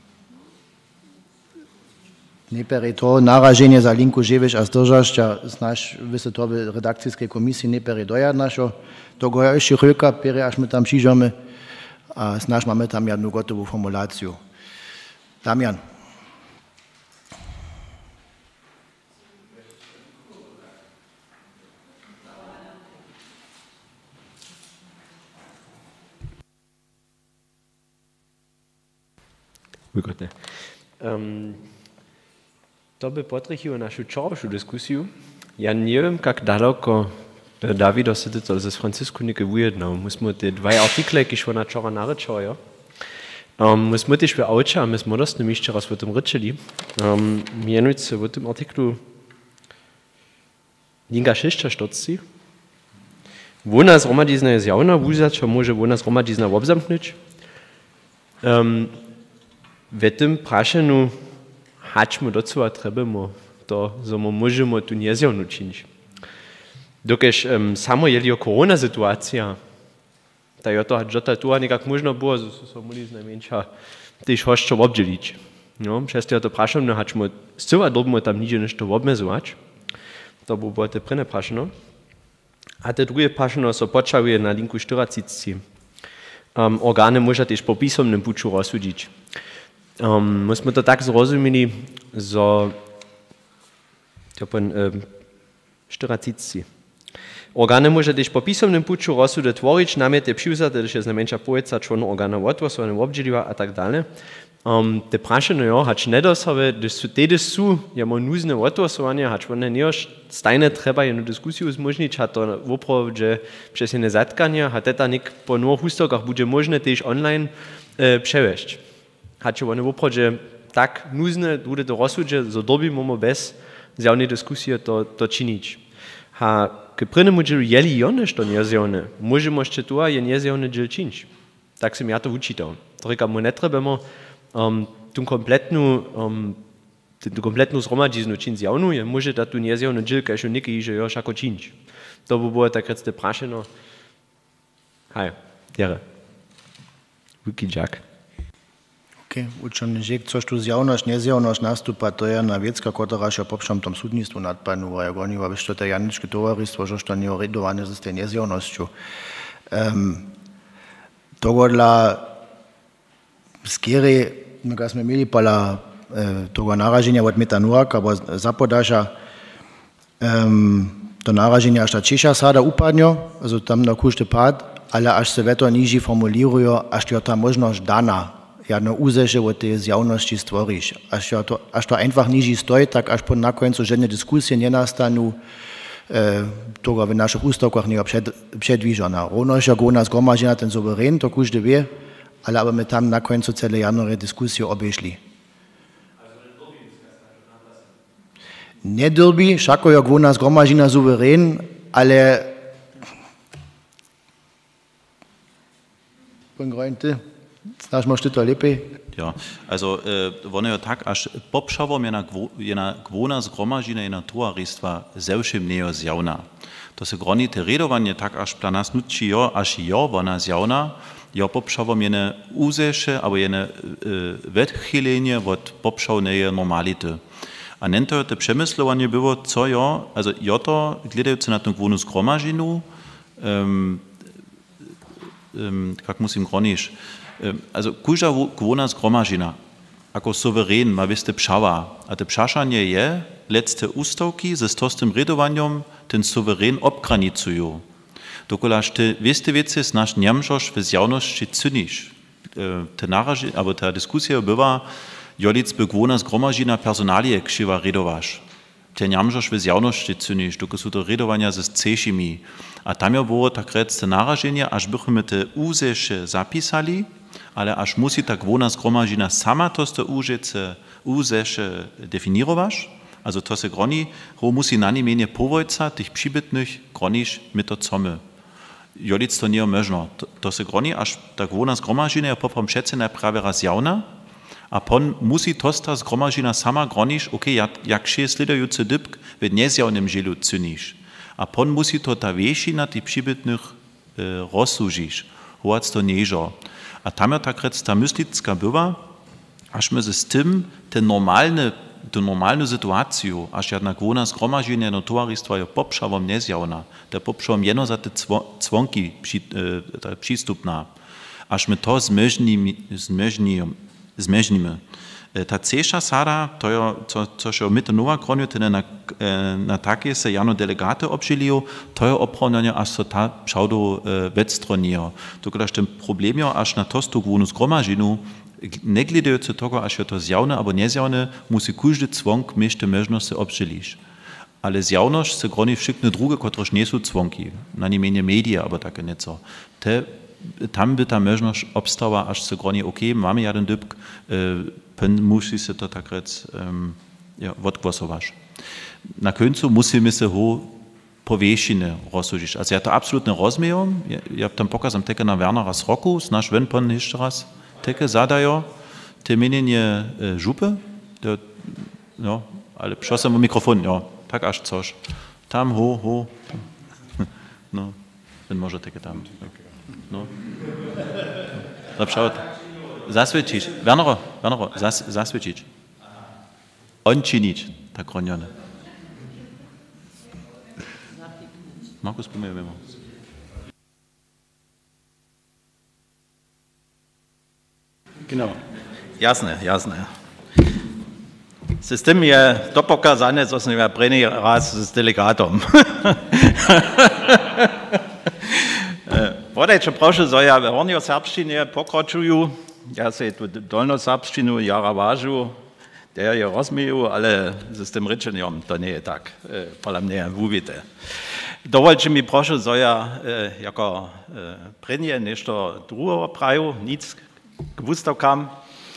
[SPEAKER 2] Nepere to narażenie za linku żywiesz, a zdržašća znaš wysetowe redakcyjskiej komisji nepere dojadnašo, to go jeszcze chwilka, pere aż my tam przyjdziemy, a znaš mamy tam jedną gotową formulację. Damian.
[SPEAKER 5] Wygodne. Um, to by potrechiło naszą wczorajszą dyskusję. Ja nie wiem, jak daleko Dawido sobie to ze Francysku nie wyjednał. Myśmy te dwa artykle, które się na wczoraj naryczają, um, myśmy też w aucie, a myśmy dostępnie jeszcze raz o tym ryczyli. Um, mianowicie w tym artyklu linka sześćdziesiąt Wona zgromadzizna jest jawna, wuzać, a może wona zgromadzizna obzamknąć. Um, w tym praszeniu hačmy do co trebujemy, to że my możemy tu niezjawno czynić. Dokež um, samo je korona sytuacja, ta je to, że ta tu nekak można było, że są mogli znajmniejsza też hoszczo obdzielić. No, przez to to praszam, no hačmy zcela dobimy tam nidzie nešto obmezować. To było te prynne praszeno. A te drugie praszeno so počały na linku czterdzieści. Um, organy można też po pisomnym puczu rozsudzić. Um, myśmy to tak zrozumieli, że to pan um, czterdzieści. Organy może też po pisomnym puczu rozsudy tworzyć, namiety przyłzać, że jest najmniejsza połeca członu organa odgłosowane, obdzieliwa a tak dalej. Um, te praszeno jo, hacz nie dosowe, gdyż są tedy są, ja mam nuzne odgłosowanie, hacz one nie już stajne trzeba jedną dyskusję zmożnić, ha to woprawdzie przez jedne zatkanie, ha teta nik po nowych hustokach będzie możne też online e, przewieźć. Hacz one woprawdzie tak nuzne, bude to rozsudže, zo doby momo bez zjavnej dyskusije to, to činić. A k prynemu džilu jeli jone, što njezjavne, možemo še tu je njezjavne džil činić. Tak sam ja to učital. Torej, mu ne trebamo um, tu kompletnu um, tu kompletnu zromadiznu činić javnu, je može da tu njezjavne džil, kaj še neki iže još ako činić. To by było tak rec te prašeno. Hej, dere. Wiki Jack.
[SPEAKER 2] Okay, učomny žek, což tu zjavnosť, nezjavnosť nastupa, to je na vecka, ktorá še popšom tom súdnictvu nadpanúva, jak oni vabiš to je janičké tovaristvo, že to nie je redované z tej nezjavnosťou. Um, togodla skiery, keď sme mieli pala e, toho naraženia od metanuraka, bo zapodaža um, to naraženie až ta Češa sada upadňo, also tam na kúšte pád, ale až se veto niži formulirujú, až je ta možnosť daná. Jedno úzeže od tej zjavnosti stvoriš. Až to, až to einfach niži stojí, tak až po nakoncu žiadne diskusie nenastanú, e, toho v našich ústavkách nie je předvížená. Rovnož ako u nás zhromaždená ten suverén, to každý vie, ale aby my tam nakoncu celé januáre diskusie obešli. Nedlbi, všako jak u nás zhromaždená suverén, ale ty? Znaš možeš to lepiej?
[SPEAKER 1] Ja, also äh, wenn ja tak až popšavom je na jena gwona zgromažina jena towaristwa zewšim nejo zjavna. To se groni te redovanie tak až dla nas nutči jo, až jo wona zjavna, jo popšavom jene uzeše, aber jene äh, wetchilenie od popšavneje normality. A nento te przemyslowanie było, co jo, also jo to gledające na tą gwonu zgromažinu, ähm, ähm, jak musim groniš, also kuža gwona zgromažina, ako suverén ma viste pšava, a te pšašanie je, letzte ústavky ze stostym redovaniem ten suverén obgranicujú. Dokolaž te viste veci znaš njemžoš v zjavnosti cyniš. Te naraži, abo ta diskusija bywa, jolic by gwona zgromažina personalie kšiva redovaš. Te njemžoš v zjavnosti cyniš, dok su to redovania ze cešimi. A tam je było tak rec te naraženie, až bychom te úzeše zapisali, ale až musi ta gwona zgromažina sama to ste úžece, úzeše definirovaš, also to se groni, ho musi na nimenie povojca, tých přibytnych groniš mit to come. Jolic to nie možno. To, to se groni, až ta gwona zgromažina je poprom šecena prawie raz javna, a pon musi tosta zgromažina sama groniš, ok, jak, jak še slidajuce dybk, ved nezjavnem žilu cyniš. A pon musi to ta vešina tých přibytnych e, rozsužiš. Hovac to niežo. A tam je tak rec ta myslicka bywa, až my z tym te normalne, tu normalnu sytuaciju, až jedna gwona zgromaženia no towaristwa je popšavom nezjavna, te popšavom jeno za te cwonki przy, e, przystupna, až my to zmežníme. zmežníme. Ta ceša sada, to je, co, což je myte nova kronju, te na, na také se jano delegate obžilijo, to je opravljanje, až so ta pšaudo e, vedstronijo. Dokodaž ten problem je, až na tostu gwonu zgromažinu, ne gledajuce togo, až je to zjavne, abo nezjavne, musi kuždy cwonk mešte možnosti obžiliš. Ale zjavność se groni všikne druge, kotrož nisu cwonki, na nimenie media, abo také nieco. Te tam by ta možność obstała, aż se groni, ok, mamy jeden dybk, pen musi se to tak rec um, ja, odgłosować. Na końcu musimy se ho powiesziny rozsudzić. Also ja to absolutnie rozumiem, ja, ja tam pokazam teke na Wernera z roku, znasz wen pan jeszcze raz, teke zadają te mienienie e, żupy, to, no, ale przosem w mikrofon, ja, tak aż coś. Tam, ho, ho, tam. No, ten może teke tam. No. Zapšaut. Zasvědčič. Wernero, Wernero, zas, zasvědčič. On činič, tak ronjone. Markus, pomůže mimo.
[SPEAKER 6] Genau. Jasne, jasne. System je to pokazane, co jsem já první raz s delegátom. Vodeče prošle so ja v hornjo serbštine pokračuju, ja se tu dolno serbštinu jara važu, der je rozmiju, ale s tym rečenjem to nie je tak, podľa mňa vůvite. Dovolte mi prošle so ja jako prednje nešto druhého praju, nic k ústavkám,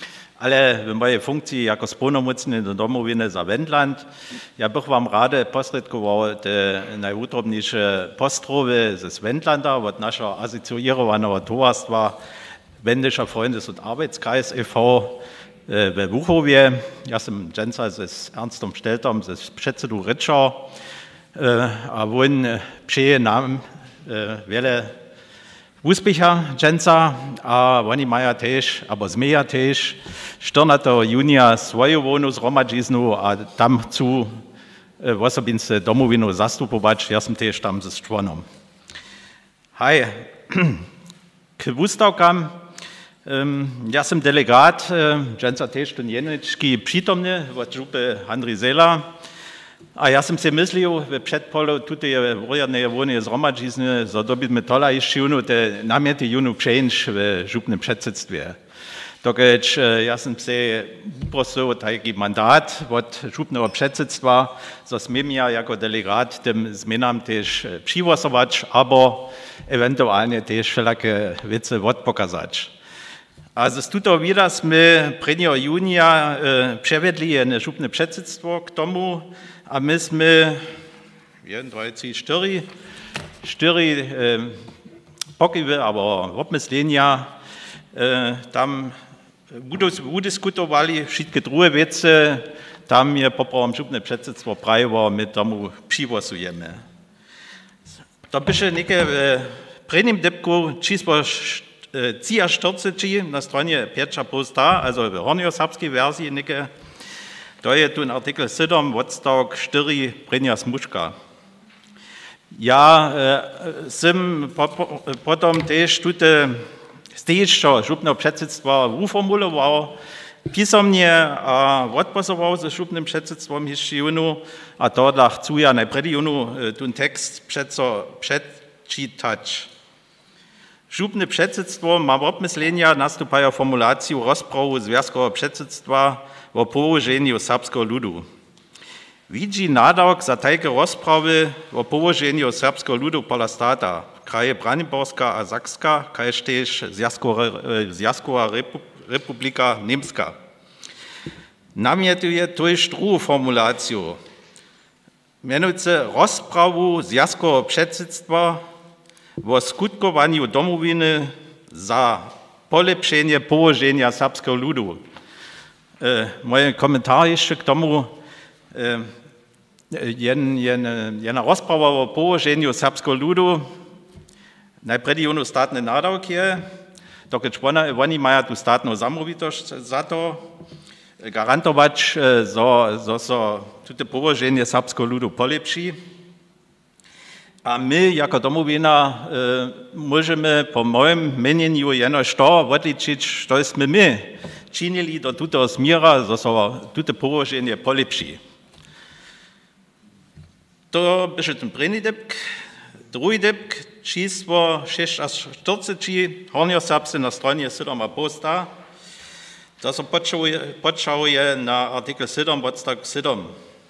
[SPEAKER 6] ale w mojej funkcji jako sповномocny do domowiny za Wendland. Ja bych vám rád posredkoval te najútrobnejšie postrovy ze Wendlanda od našeho asociirovaného tovarstva Wendischer Freundes- und Arbeitskreis e V we Wuchowie. Ja jsem dženca se Ernstom Steltom, ze předsedu Ritscher, a on přeje nám veľa úspěcha dženca a oni mají tež, abo zmeja tež, čtrnáctého júnia svoju vonu zhromadžiznu a tam chcú osobince domovinu zastupovat. Ja jsem tež tam se členom. Hej, k ústavkám. Ja jsem delegát, dženca tež ten jenečký přítomný od župy Handry Zela. A ja jsem si myslel, v předpolu tuto je voriadné vony zhromadžizny, za dobitme tola ještě junu, te náměty junu přejinč v župném předsedství. Dokud ja jsem si uprosil taký mandát od župného předsedstva, za smím ja jako delegát tym změnám tež přivozovat, abo eventuálně tež všelaké věci odpokazat. A z tuto víra jsme prvního júnia převedli jen župné předsedstvo k tomu, a my jsme jeden, dva, tři, čtyři, čtyři pokyvy, abo obmyslenia tam udiskutovali, všetky druhé věci, tam je popravom župné předsedstvo prajevo, my tomu přivozujeme. To byše někde v prvním debku číslo čtyřicet na straně pět posta, also v hornioserbské verzii někde. To je tu artikel sedm, odstavok čtyři, první smuška. Ja e, jsem po, potom tež tute stejšo župného předsedstva uformuloval písomně a odposoval se župným předsedstvom ještě junu a tohle chci ja najpredy junu ten text přeco předčítať. Župne předsedstvo má v obmyslenia nastupajú formuláciu rozpravu związkowego předsedstva o położeniu serbskiego ludu. Widzi nadawk za takie rozprawy o położeniu serbskiego ludu pola stata, kraje Brandenburska a Sakska, kaž tež Zjazkowa Republika Niemska. Namietuje tuž druhou formulaciju. Mianujúce rozpravu Zjazkowego předsedstva o skutkowaniu domowiny za polepszenie położenia serbskiego ludu. E, moje komentar jeszcze k tomu, e, jen, jen, jedna rozprawa o położeniu serbskiego ludu, najpredy junu statne nadawki, dokud oni mają tu statną zamówitość za to, garantować, że so, so, to położenie serbskiego ludu polepszy. A my, jako domowina, e, możemy po moim mnieniu jenoż to odliczyć, co jsme my činili do tuto smiera, że so tuto położenie polepszy. To będzie ten první debk. Drugi debk, číslo šesťdesiat hornioserbscy na stronie sedem posta. To se podšahuje na artikel sedm, odstavok sedm.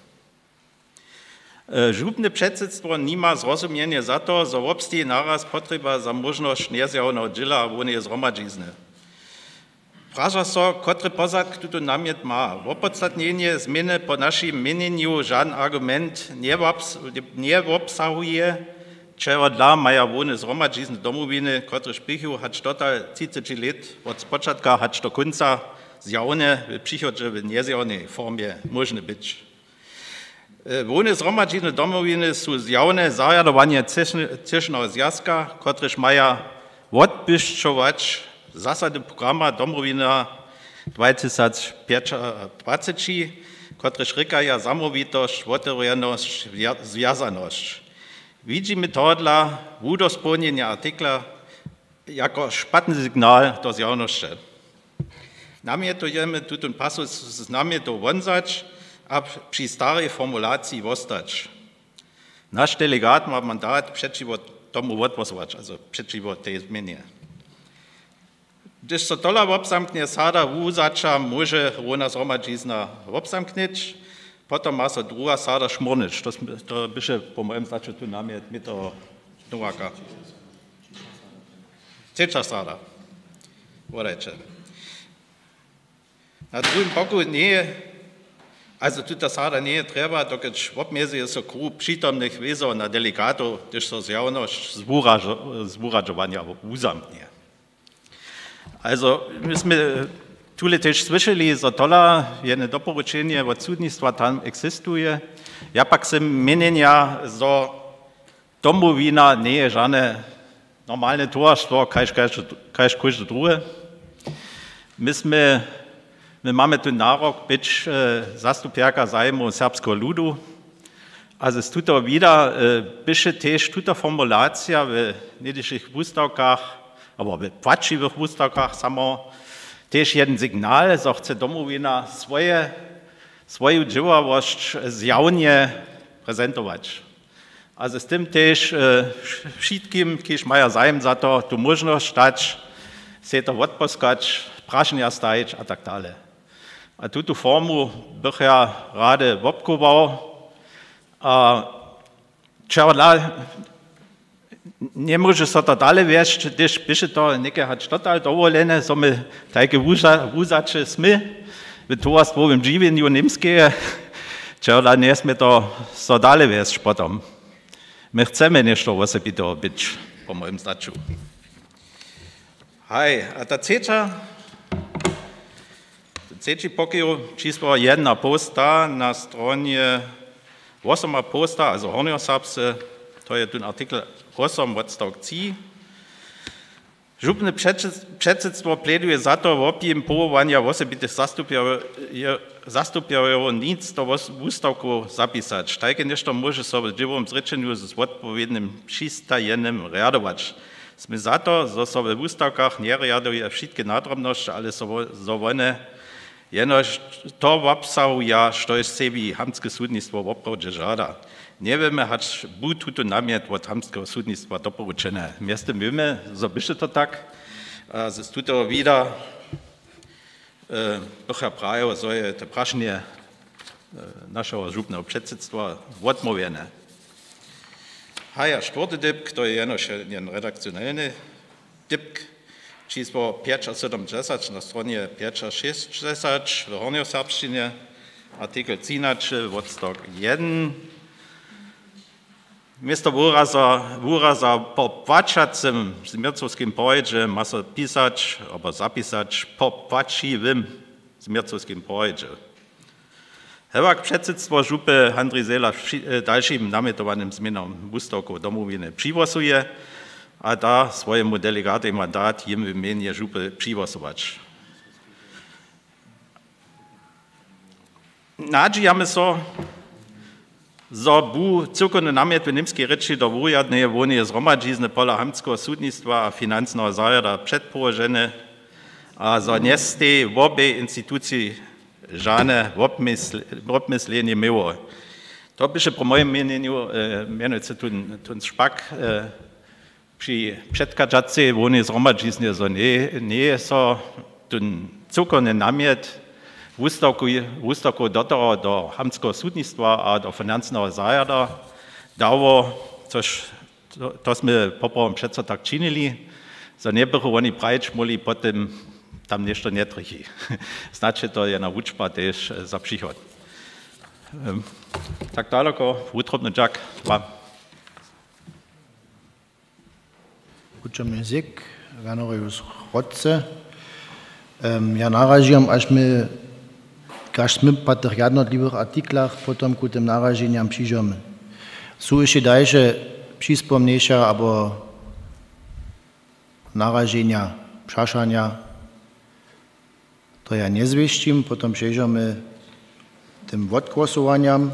[SPEAKER 6] Župne předsedstvo nima zrozumienie za to, że obstí naraz potreba za možnosť nezjavného džila v unie zhromadžizny. Praža so, kotre pozadk tuto namiet má. V opodstatnenie zmeny po našim meneniu žádný argument neobsahuje, čeho dla maja v unie zhromadžizny domowiny, kotre špichu hač total třicet let od spočatka hač do konca zjavne v přichodže v nezjavnej formie možné byť. W unie zhromadžizny domowiny sú zjavne zariadovanie Ciešného zjazka, kotrež maja odbyščovač zasady programa domowina dwadzieścia pięć dwadzieścia, kotrež rikaja samovitosť, otvorenosť, zviazanosť. Widzimy tohle udospełnienie artikla jako špatný signál do zjavnosti. Namietujemy tu ten pasus z namietu vonzać, a przy starej formulacji ostać. Nasz delegat ma mandat przeciwko tomu odgłosować, also przeciwko tej zmianie. Gdyż so tola obsamknie sada uzacza może rona zhromadžizna obsamknieć, potom ma so druga sada szmurnić. To, to bysze po moim znaczy tu namiet mit o nowaka. Trzecia sada. Vodajcie. Na drugim boku nie, also tu ta sada nie treba, dokud švopmezi so krug přítomných vezov na delegátov, když so zjavnosť zbúražovania uzamknie. Also my sme tule tež slyšeli, že tola jedno doporučenie od súdnictva tam existuje. Ja pak sem menenia, že domovina nie je žádné normálne tovarstvo, kaž každé druhé. My sme, my máme tu nárok byť e, zastupierka zájmu serbského ľudu. A z tuto vida e, byše tež tuto formulácia v niedejších ústavkách, alebo v płačivých ústavkách samo, tež jeden signál, že chce domovina svoje, svoju dživavosť zjavne prezentovať. A z tym tež e, všetkým, kiež majú zájem za to, tu možnosť stať, se to odposkať, prašenia stajiť a tak dále. A tuto formu bych ja ráde obkoval. A čerla, nemôže sa to dále viesť, když byše to nekehať total dovolené, so my také vúzače sme v tovarstvovom živeniu nemskeje, čerla nie sme to so dále viesť potom. My chceme niečo osobito byť, po mojom značu. Hej, a ta ceča, cečí pokiaľ číslo jedna posta na stronie osem posta, also hornioserbsce, to je ten artikel osem odstavok C. Župne předsedstvo pléduje za to, v objem povolania osobitých zastupierov nic do ústavku zapísať. Tajke nešto môže sa v živom zrečeniu s odpovedným přistajením riadovať. Sme za to, že sa v ústavkách neriaduje všetky nadrobnosti, ale so one jenož to obsahuje, što je sebi hamtské súdnictvo v opravde žáda. Nevieme, hač buď tuto namiet od hamtského súdnictva doporučené. Mieste vieme, že byše to tak, a z tuto vida bycha prajo, že je to prašenie našeho župného předsedstva odmovené. Haja, štvrtý dipk, to je jenož jen redakcionálny dipk, číslo päť a sedem desať na stronie päť a šesť desať v hornioserbštine, artikel třináct, odstavok jeden. Miesto úraza, úraza po płačacym zmiercovským pojedže má sa písať, alebo zapísať po płačivým zmiercovským pojedže. Hevak předsedstvo župy Handrij Zela dalším nametovaným změnom ústavkov domoviny přivozuje a dá svojemu delegáty mandát jim v jméně župy přivozovat. Nadžijame so, za bu celkovný namiet v nemskej reči do úriadnej vonie zhromadžizne pola hamtského súdnictva a financného zájada predpoložené a za neste v obe institúcii žádné obmyslenie mimo. To byše po mojem meneniu, menujúce ten špak, pri predkažacej vonie zhromadžizne, so nie, nie je so ten celkovný namiet v ústavku do toho, do hamtského súdnictva a do finančného zájada dalo, což to, to sme poprvom přece tak činili, za nebychu oni prajč mohli potom tam nešto netrichy. Znači to je na učba tež za příchod. Um, tak daleko, útrobný džak, dva.
[SPEAKER 2] Učebný jazyk, Ranorius Rodce. Um, ja naražujem, až my Kaž sme po tých jednotlivých artiklách potom ku tým naraženiam přižome. Sú ešte ďalšie přispomnejšia alebo naraženia, přašania. To ja nezvištím, potom přižome tým odkłosovaniam.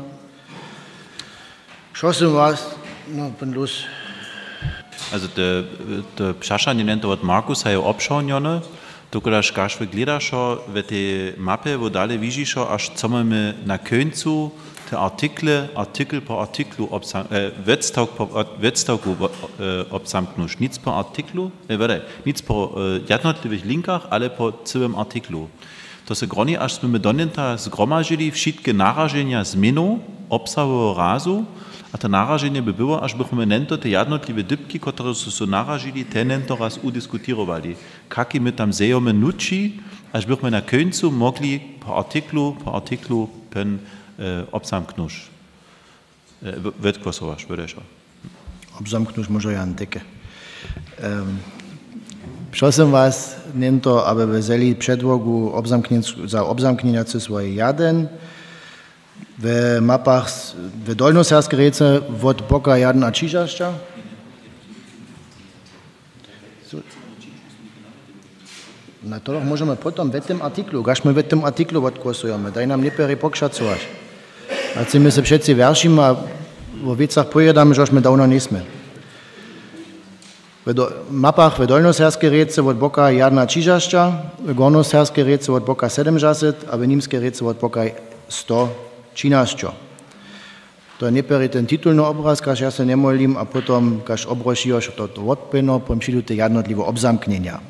[SPEAKER 2] Prosím vás, no, bin los.
[SPEAKER 1] Also, der, der přašanie nennt od Markus, je obšaunjone. Dokodaż każ wyglądasz w tej mapie, wo dalej widzisz, aż co mamy na końcu te artykle, artykel po artyklu, wetstawk po wetstawku obsamknąć. Nic po artyklu, nie nic po jednotliwych linkach, ale po całym artyklu. To se groni, aż jsme donenta zgromadzili wszystkie narażenia zmienu obsahu razu, a to narażenie by było, aż byśmy nento te jednotliwe dybki, które są so narażili, te nento raz udiskutirowali. Kaki my tam zejemy nuci, až bychom na koncu mogli po artiklu, po artiklu pen e, obzamknuš. E, Vedkvosovaš, budeš.
[SPEAKER 2] Obzamknuš może ja antykę. Um, Proszę was, nie to, aby wezeli przedłogu za obzamknienia swoje jaden. W mapach, w dolnoserskie rece od boka jaden a Čižašća. Na to możemy potem w tym artyklu, gaśmy w tym artyklu odkłosujemy, daj nam lepiej pokrzatcować. A co my się wszyscy wierzymy, a w wiecach pojedamy, żeśmy dawno nie jsme. W mapach w dolnoserskie rece od boka jaden a Čižašća, w gornoserskie rece od boka sedemdziesiąt, a w nimskie rece od boka sto trzynaście. To je najprv ten titulny obraz, kaž ja se nemolím, a potom, kaž obrošíš to odpino, potom přijdu ty jednotlivé obzamknenia.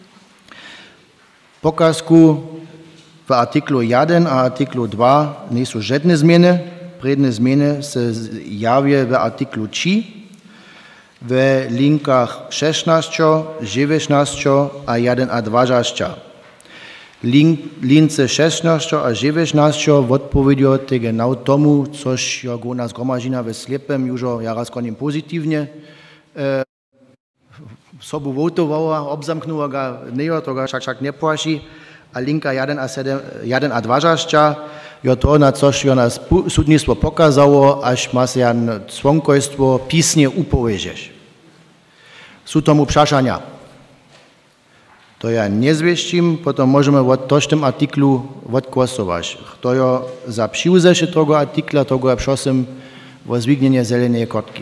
[SPEAKER 2] Pokazku w artyklu jeden a artyklu dwa nie są żadne zmiany. Predne zmiany se jawią w artyklu trzy, w linkach szesnaście, dziewiętnaście a jeden a dwadzieścia. Link, lince szesnaście a dziewiętnaście odpowiedział genau tomu, coś jak u nas gromadzina we slepem, już ja raz konim pozytywnie e, sobu votowała, obzamknęła ga, nie to ga však nie płaci, a linka jeden a dwadzieścia, jo to na coś jo nas sudnictwo pokazało, aż ma się jan członkostwo pisnie upowiedzieć. Są tomu przaszania. To ja nie zwieścim, potem możemy od tożtym artyklu odgłosować. Kto jo za przyjęcie tego artykla, to go proszę o zwignienie zelenej kotki.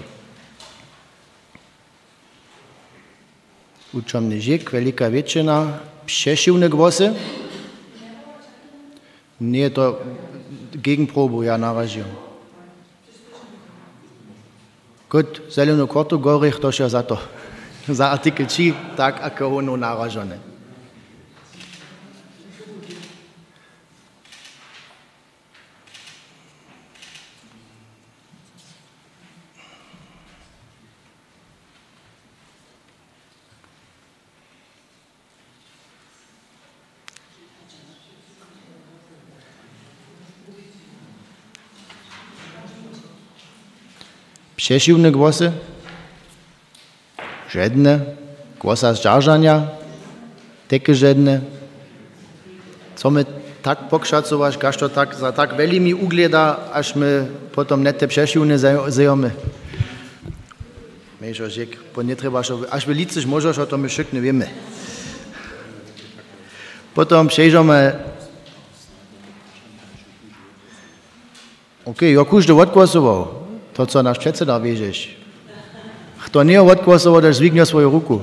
[SPEAKER 2] Uczomny żyk, wielka większość, przesiwne głosy. Nie, to gegenprobu, ja naraziłem. Gut, zeleną kortu gorych, to się za to. Za artykel trzy, tak, jak ono narażone. Przesiwne głosy? Żadne. Głosa zdzierżania? Takie żadne. Co my tak pokrzacować, każ to tak, za tak weli mi ugleda, aż my potem nie te przesiwne zajemy. Miejże, że bo nie trzeba, aż wy liczysz możesz, o to my szyk nie wiemy. Potem przejdziemy. Okej, jak już to odgłosował, to co nasz przedseda wiedzieć. Kto nie odgłosował, też zwignie swoją ruku.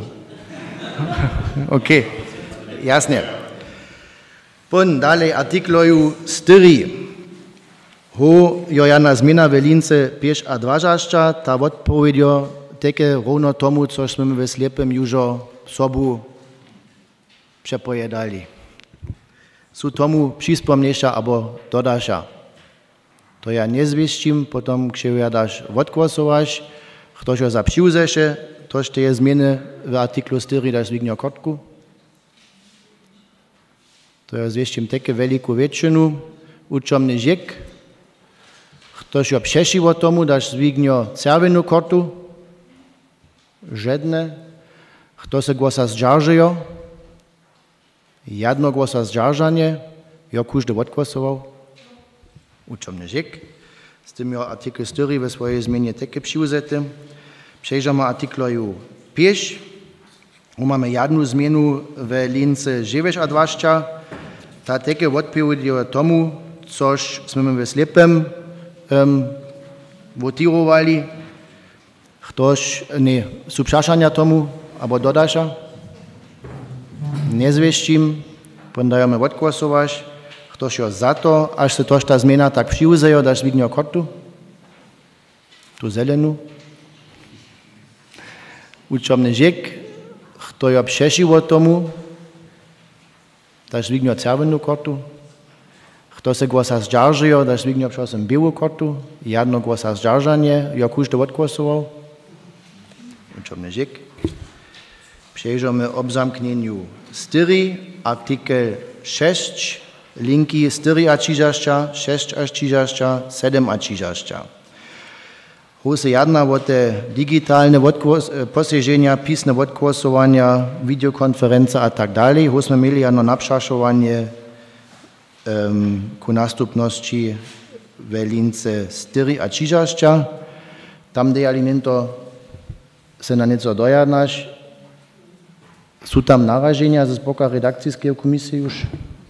[SPEAKER 2] Okej, jasne. Pon dalej artykloju cztery. Ho jo jana zmiana w lince pięć a dwadzieścia, ta odpowiedzia takie równo tomu, cośmy my w slepem już sobu przepojedali. Są tomu przyspomniejsza albo dodasza. To ja nie zwieścim, potem gdzie ja dasz odgłosować, ktoś za przyjęcie, toż te zmiany w artyklu cztery dasz zwignie kotku. To ja zwieścim takie wielką większość, uczomny żyk, ktoś ja przesiło tomu, dasz zwignie czerwoną kotu, żadne, kto se głosa zdzierżyło, jedno głosa zdzierżanie, ja każdy odgłosował. Uczomny żyk. Z tym ja artykel cztery we swojej zmianie takie przyjęte. Przejdziemy artykloju pięć. Mamy jedną zmianę w lince dziewięć a dwadzieścia. Ta takie odpowiedziała tomu, cośmy w slepem um, wotowali. Ktoś, nie, są przeszania tomu, albo dodasza. Nie zwieścim, podajemy odgłosować. Ktoś jo za to, aż se toż ta zmiana tak przyjęła, dasz zwignie kotu. Tu zelenu. Uczomny żyk, kto jo przesiło tomu, dasz zwignie czerwoną kotu. Kto se głosa zdzierżyło, dasz zwignie przosem białą kotu. Jedno głosa zdzierżanie, jo każdy odgłosował. Uczomny żyk. Przejdziemy obzamknieniu styry, artykel sześć, linki styry a trzydzieści, sześć a trzydzieści, siedem a trzydzieści. Hose jedna o te digitalne posiedzenia, pisne odgłosowania, wideokonferencja a tak dalej. Hosme mieli jedno naprzaszowanie um, ku nastupności w lince styry a trzydzieści. Tam dejali ninto se na nieco dojednać. Są tam narażenia ze boku redakcyjskiej komisji już?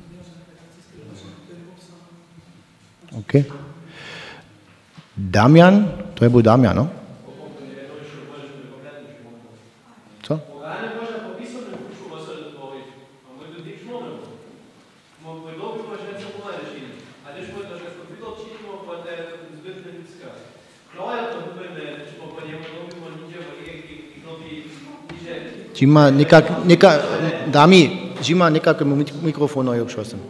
[SPEAKER 2] Okay. Damian, to je był Damian, no? Co? Zima nekak, nekak, Dami, zima nekak mikrofon je obšosen.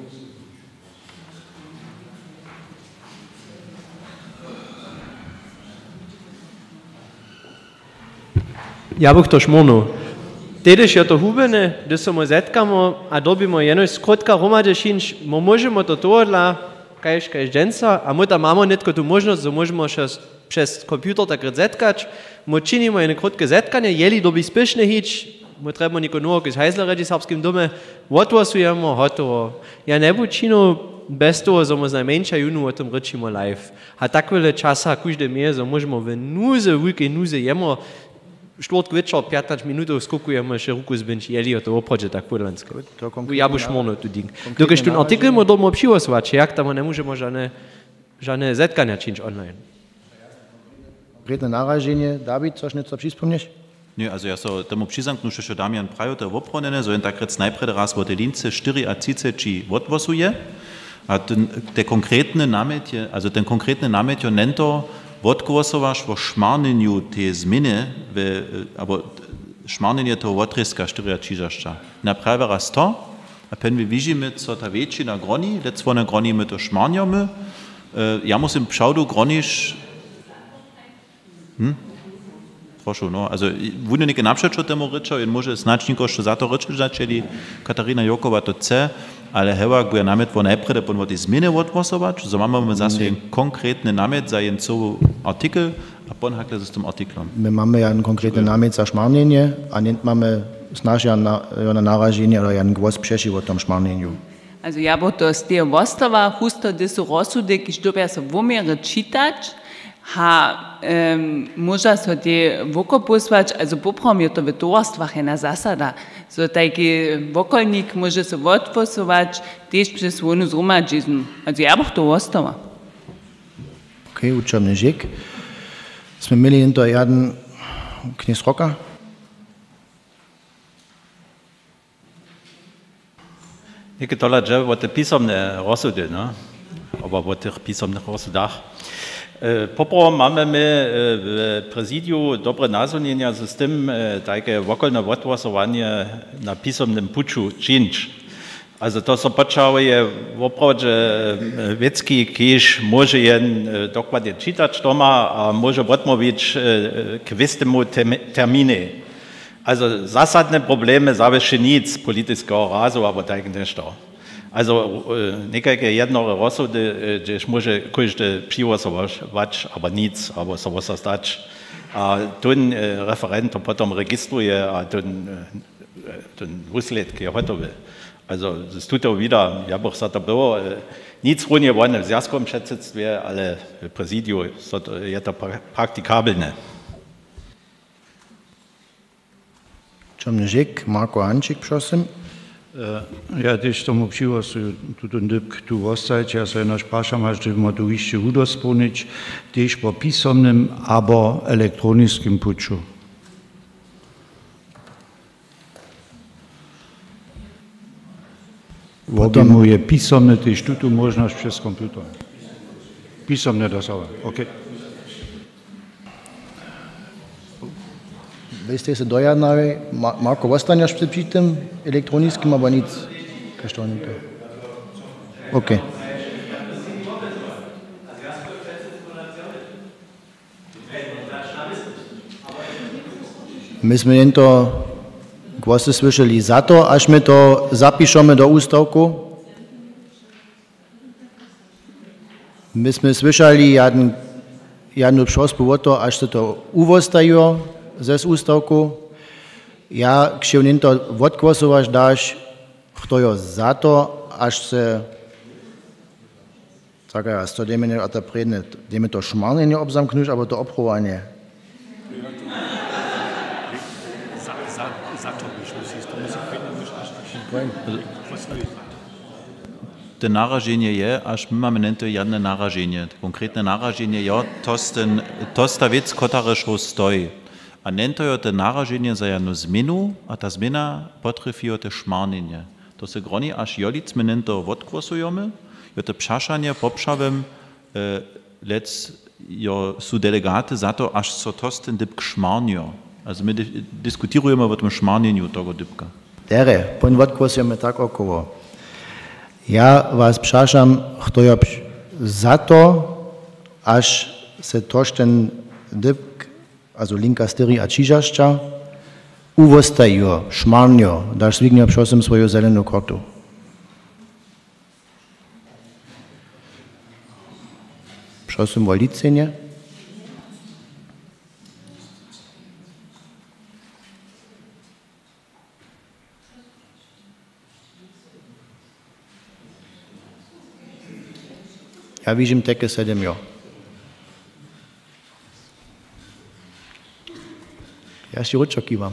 [SPEAKER 5] Ja bych to šmornul. Tedyž je to hubene, gdy se mu zetkamo a dobimo jenož skrotka hromady šinč, mo možemo to tohodla, kajž kajž dženca, a my tam máme netko tu možnost, že možemo še přes komputer takrat zetkać, mo činimo jedne krotke zetkanie, jeli dobi spišne hič, mo treba niko noho, kajž hajzlere v serbskim dome, odvosujemo, hotovo. Ja ne bu činu bez toho, že mo z najmenša junu o tom rečimo live. A takvele časa, kužde mije, že možemo v nuze, vujke nuze jemo, Štvrtk večer, pätnásť minút skokujeme še ruku zbenči, jeli o to obchodže tak podlanské. Ja by šmorno tu ding. Dokež ten artikel mo domo přivosovať, jak tam nemôžemo žane, žane zetkania činč online.
[SPEAKER 2] Konkretne naraženie, David, což něco přispomněš?
[SPEAKER 1] Nie, also ja so temu přizamknu, že Damian Prajo to opronene, so jen takrat najprede raz vo tej lince štyri a tridsať odvosuje. A ten, te konkrétne namet je, also ten konkrétne namet je nento, odgłosowasz o szmarnieniu tej zmiany, albo szmarnienie toho odryska štyri a trzydzieści. Naprawa raz to, a pen my widzimy, co ta většina groni, lecone groni my to szmarniamy. Ja musím pšaudu groniš, hm? Proszę, no, also wójny nie naprzecz o temu ryczał, in może znacznik jeszcze za to ryczeć zaczęli, Katarina Jokowa to chce, ale hewak, bo ja namiet wo najprede pon tej zmiany odgłosować, so mamy zase jeden konkretny namiet za jeden cały artykel, a pon hakle z tym artyklem.
[SPEAKER 2] My mamy jeden konkretny namiet za szmarnienie, a nie mamy znacznie na, na narażenie, ale jeden głos przeciw o tym szmarnieniu.
[SPEAKER 7] Also ja bo to z tej Wostowa, husto dysu rozsudek, kiż dobia so wumiery czytać, ha um, może so te wokopuswać, also poprom je to w towarstwach jedna zasada. So taki wokolnik może so odposować też przez wonu zgromadzizm. Also ja bych to Wostowa.
[SPEAKER 2] Okay, uczemny żyk. Jsme mieli jen to jeden kněz Roka.
[SPEAKER 6] Neke tola džev, o te pisomne rozsudy, no? Aber o tych pisomnych rozsudach. Popravo máme my v prezidiu dobre nazvonjenja z tym také vokolne odhlasovanie na písomnym puču činč. Also to so počauje opravdu věcky, kýž môže jen dokładnie čítať doma a môže odmluviť k istému termíne. Also zásadné problémy zavěši nic politického rázu, aber tak nešto. Also nekajke jednore rozsudy, gdzieś może każdy przyłosować, aber nic, aber sowas stać. A ten referent to potem registruje, a ten, ten wysledki je gotowy. Also das tut er wieder, ja bych za to było, nic runie wolne w związkowym przedsiedztwie, ale w prezidiu je to praktikabilne.
[SPEAKER 2] Čomnežek, Marko Hanček, prosím.
[SPEAKER 4] Ja też tomu přivosuju tuto dybk tu vostać, ja se naš prašam, až ćemo tu više udosponić, też po pisomnym, abo elektroniskim puču. Wobimo je pisomne, też tu możność przez komputer. Pisomne dosowe, okej.
[SPEAKER 2] Vy ste se dojednali, Marko, ostaneš pri tem elektroničkim, aber nic? Kaj što to? Ok. My sme jen to k głosy słyszeli za to, aż my to zapiszemy do ústavku. Myśmy słyszeli jedn, jedną prosbu o to, aż to uwostają ze ústavku. Ja chciałbym to odgłosować dać, kto jest za to, aż se sag ja, to dejme nie to predne, dejme to szmarnienie obzamknąć, aber to obchowanie.
[SPEAKER 3] Za, za, za to byś musisz, to musi być
[SPEAKER 1] Te narażenie je, aż my mamy nento jedne narażenie. Konkretne narażenie je, tosten, tosta wiec, kotare šo stoi. A nento je te narażenie za jednu zmienu, a ta zmiana potrefio te szmarnienie. To se groni, aż jolic my nento odgłosujemy, je te pšašanje popšavem, e, lec jo su delegate za to, aż so tosten dyb szmarnio. Also my diskutirujemy o tym szmarnieniu tego dybka.
[SPEAKER 2] Dere, pon odgłosujemy tak około. Ja was pšašam, kto je za to, aż se tosten dybk, also linka styri a čižašča, uwostajo, szmarnio, daš zwignio przosem swoją zeleną kortu. Przosem wolicenie. Ja widzim takie sedem jo. Ja się oczekiwam.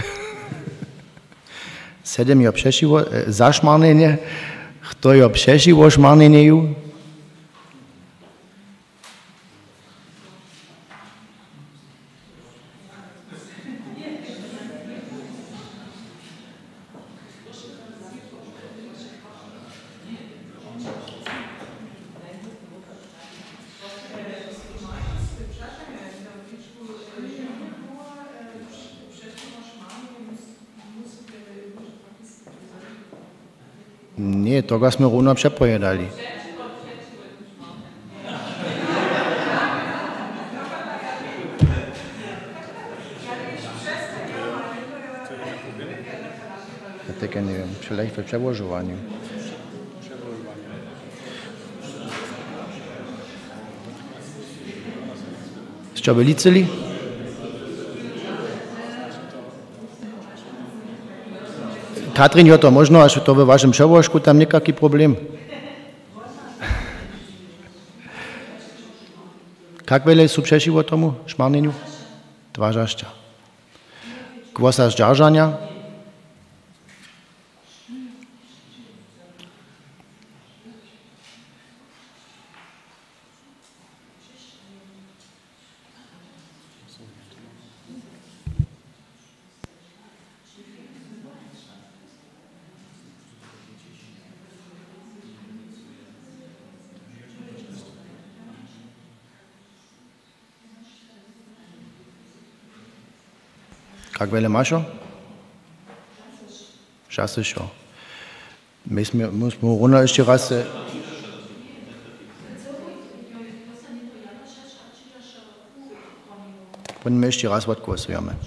[SPEAKER 2] Sedem jo przesiło, za szmarnienie, kto jo przesiło szmarnienieju? Nie, toga sme rovno přepojedali. Ja také neviem, vielleicht ve převožovaniu. Ste vyliceli? Katrin, je to možno, až to ve vašem převožku, tam nekaký problém. Kak veľa sú přešivo tomu šmarneniu? Dva žašťa. Kvosa žďaržania? Kak veľa máš? Šase šo. My sme, musíme rovno ešte raz... Poďme ešte raz odkosujeme.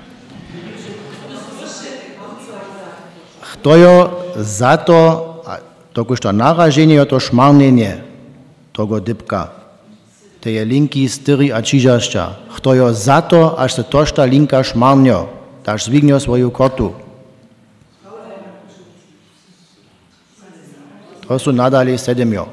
[SPEAKER 2] Kto je za to, tokožto naraženie, to šmarnenie toho dybka, to je linky, styry a čižašťa. Kto je za to, až sa tošta linka šmarnio, daš zvignio svoju kortu. To sú nadalej sedem jo.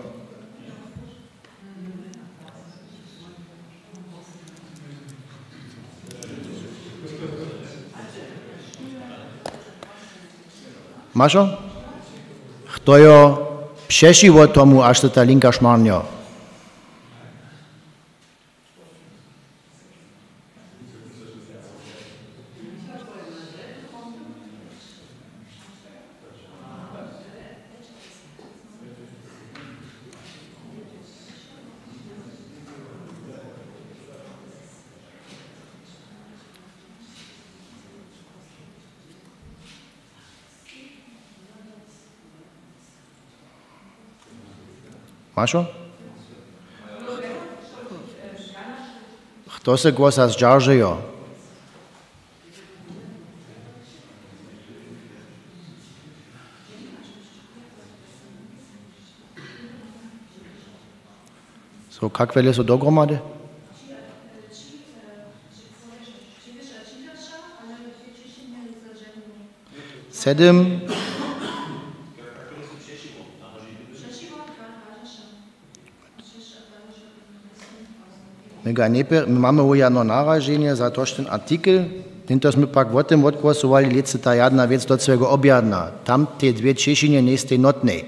[SPEAKER 2] Mašo? Kto je přešivo tomu, až sa ta linka šmarnio? Mašo? Kto se głosa zdźarżejo? So, kak vele so dogromady? Sedem. My, ga nepe, my máme u jedno naraženje za to, ten artikel, tento sme pak o tym odgłosowali, lice ta jedna vec do svega objadna. Tam te dve češinje neste notnej.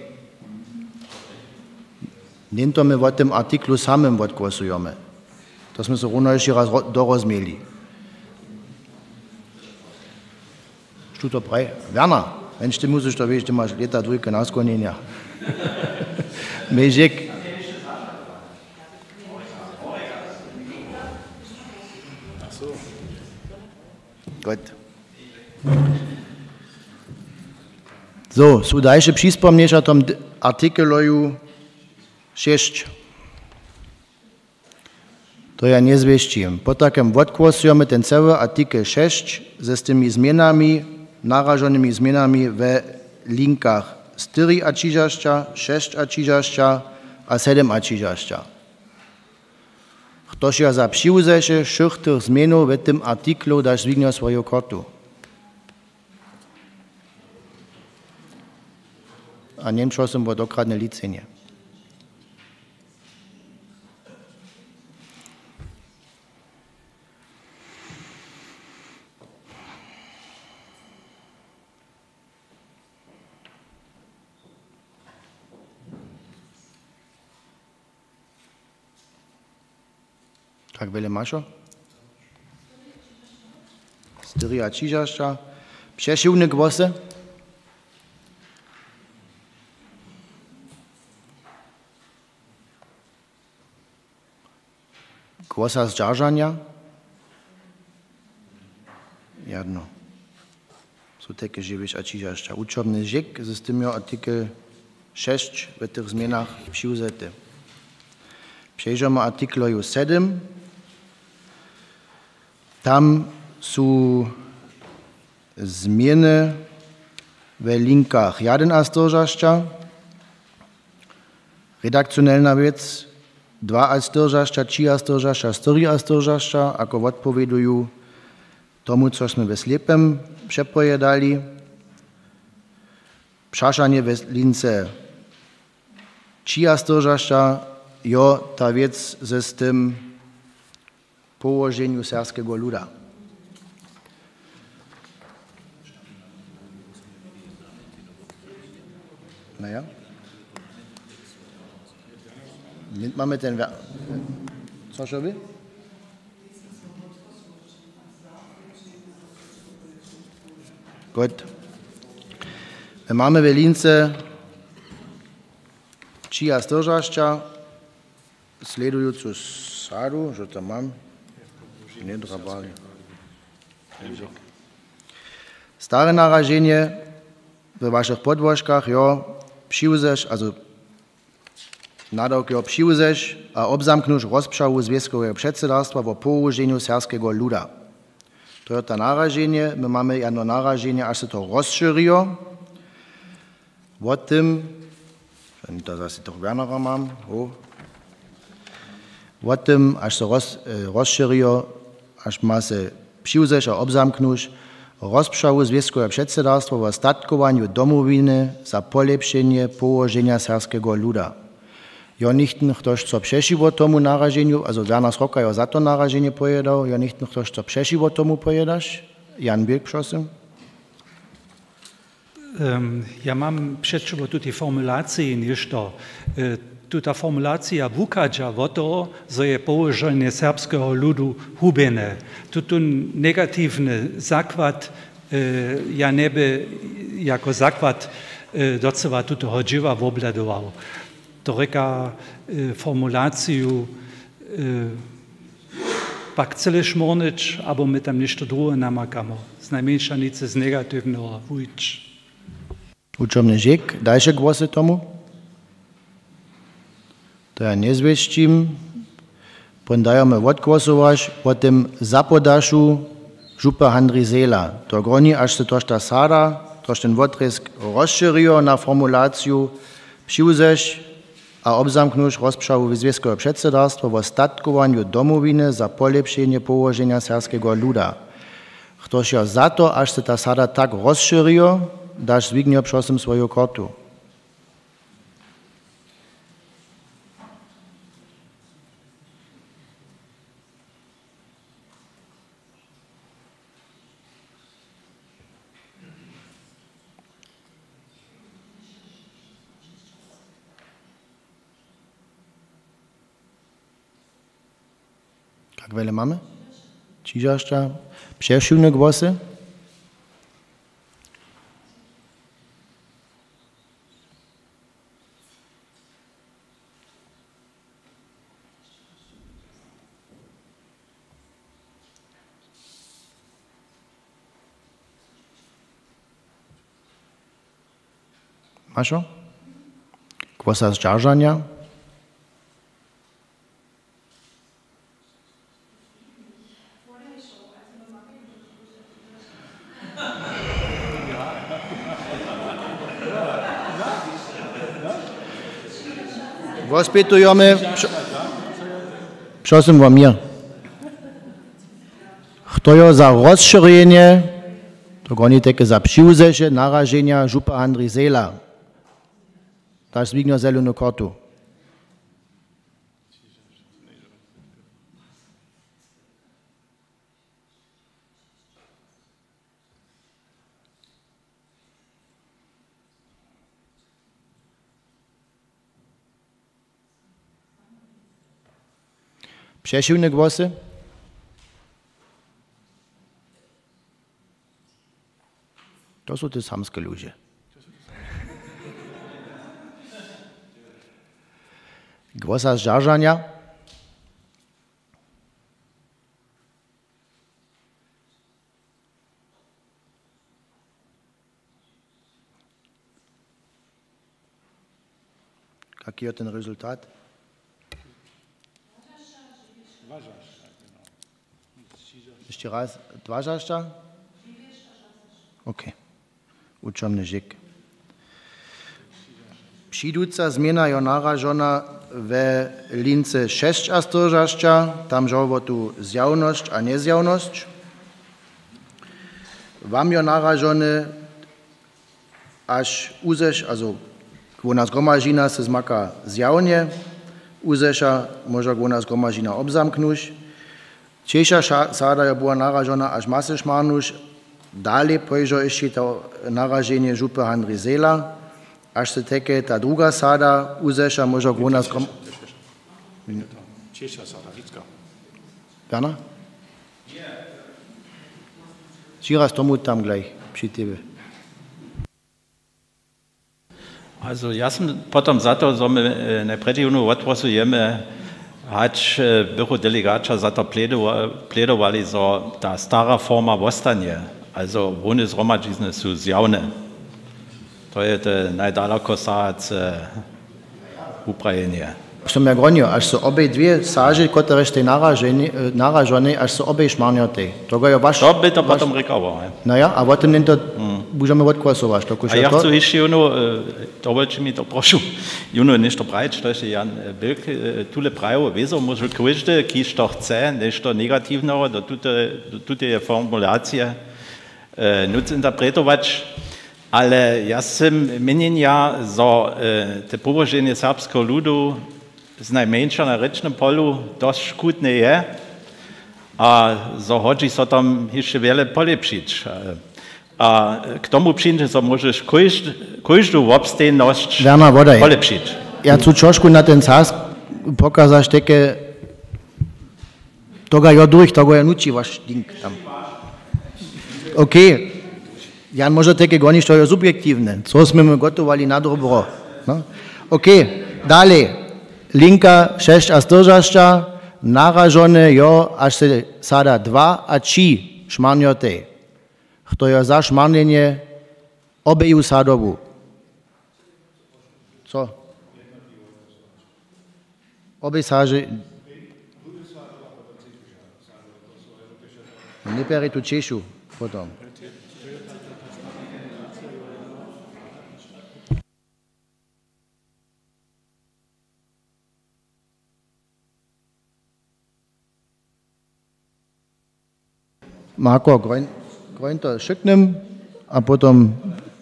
[SPEAKER 2] Tento my o tym artiklu samym odgłosujemy. To sme se rovno ešte raz dorozmieli. Što to pravi? Werner, wenn du musst, da weißt du, mal leta drücken, ausgehen, ja. Mejek. Gut. So, sú dajšie přispomnieš o tom artikeloju šesť. To ja nezvieščím. Po takem odkłosujeme ten celý artikel šesť ze s tými zmenami, naraženými zmenami ve linkách štyri a čižašťa, šesť a čižašťa a sedem a čižašťa. Ktoś ja za přiuzeše všech tych zmenov v tym artiklu daš zvignia svoju kartu. A nemčo som bol dokradne licenie. Tak wiele masz? Styria čižašťa. Przesiłne głosy? Głosa z dżarzania? Jedno. Są takie żywisz a čižašťa. Uczobny żyk, z tym artykel šesť w tych zmianach přiuzety. Przejdziemy artykuloju sedem. Tam sú zmiany v linkách jeden a stržašťa, redakcionálna vec, dva a stržašťa, tri a stržašťa, štyri a stržašťa, ako odpovedujú tomu, co sme ve slepem přepojedali. Přašanie ve lince tri a stržašťa, jo, ta vec ze s tým położeniu serskiego luda. Naja. Nicht mamy ten... Co się wy? Gut. My mamy w lince trzy a stržašťa, sledującą sadu, że to mam. Nie drabali. Stare narażenie w waszych podłożkach, jo, přiuzeš, also nadok jo přiuzeš a obzamknuš rozpřahu związkowego przedsiębiorstwa o położeniu serskiego luda. To je to narażenie, my mamy jedno narażenie, aż się to rozszerzyło. O tym, to zase toch Wernera mam, o, o tym, aż się roz, rozszerzyło, aż ma się přiuzeš a obzamknuš rozpřahu związkowego przedsiębiorstwa o statkowaniu domowiny za polepszenie położenia serskiego luda. Ja nicht ktoś, co przesiwo tomu narażeniu, also Werner Sroka ja za to narażenie pojedał, ja nicht ktoś, co przesiwo tomu pojedasz. Jan Bielk, proszę.
[SPEAKER 3] Um, ja mam przed sobą tutaj formulację niż to. Tuta formulacja wukadza o to, że je położenie serbskiego ludu hubene. Tu negatywny zakład ja nie by jako zakład docela tutego dzieła wobladował. To reka formulację pak cele szmornyć, albo my tam nešto drugie namakamo. Z najmniejszanicy z negatywnego wujcz.
[SPEAKER 2] Uczomny żyk, dalsze głosy tomu? To ja nie zwieścim. Pondajemy odgłosować o tym zapodaszu żupa Handrizela. To groni, aż się toż ta sada, toż ten odrysk rozszerzyło na formulację přiuzeš a obzamknúť rozpřahu Wyzwieckiego předsedarstwa o statkowaniu domowiny za polepšenie położenia serbskiego luda. Ktoś ja za to, aż se ta sada tak rozšírijo, daž Zbigniew prosím svoju kortu. Jak wiele mamy? Čižašťa, przeszywne głosy? Maszo? Głosa zdzarżania? Rozpytujemy, prosím o mir. Kto je za rozšířenie, to oni také za přiuzeže naraženia župa Andrej Zela. Dáš Zbigniew zelenou kartu. Przeciwne głosy? To są te samskie ludzie. Głosa zżarzania? Jaki jest ten rezultat? Jeszcze raz, dwa żaszcza? Okej. Uczomny żyk. Przyjduca zmiana je narażona we lince sześć a sto żaszcza, tam żoło tu zjawność a niezjawność. Wam je narażony aż uzesz, also gwona zgromadzina se zmaka zjawnie, uzesza może gwona zgromadzina obzamknąć. Cieša sada je była narażona aż masy szmarnusz, dalej pojdzie jeszcze to narażenie żupy Andrej Zela, aż se teke ta druga sada uzesza może gwona zgrom...
[SPEAKER 4] Cieša sada, Wicka.
[SPEAKER 2] Werner? Ciraz tomu tam gleich, przy tebe.
[SPEAKER 6] Also ja sam potom za to, że my najpierw jedną odprosujemy, Hać było delegacja za to pledowali, że ta stara forma ostanie, also wony zgromadzizny są zjawne. To jest najdaleko sahace Ukrainie.
[SPEAKER 2] Som ja gronio, až su obie dvije saže, ktoré ste naraženi, až su obie šmarnjote. To je vaš...
[SPEAKER 6] To by to potom rekao.
[SPEAKER 2] No ja, a potom to budeme odkosovať.
[SPEAKER 6] A ja chcę jeszcze jedno, dovolite mi to prošu, jedno nešto praviť, to je Jan Bilk, tule prajo, vezo, może każdy, kiż to chce, nešto negatywnego do tutej formulacji nuc interpretować, ale ja sam mienienia, że te położenie serbskiego ludu z najmniejsza na rečnym polu dość szkutne je, a że chodzi so tam jeszcze wiele polepszyć. A k tomu przyjdzie, że możesz każdą obstojność polepszyć.
[SPEAKER 2] Ja chcę troszkę na ten czas pokazać takie, to ja durch, to ja nuci wasz ding tam. Okej, okay. Jan może takie gonić, to jest subiektywne, co jsme gotowali na dobro. No? Okej, okay. Dalej. Linka sześć a sto narażone jo, aż se sada dwa a trzy szmarnjote. Kto je za szmarnienie obeju sadowu? Co? Obie saže... Nie peri tu Češu potom. Marko Grojnto Šyknem a potom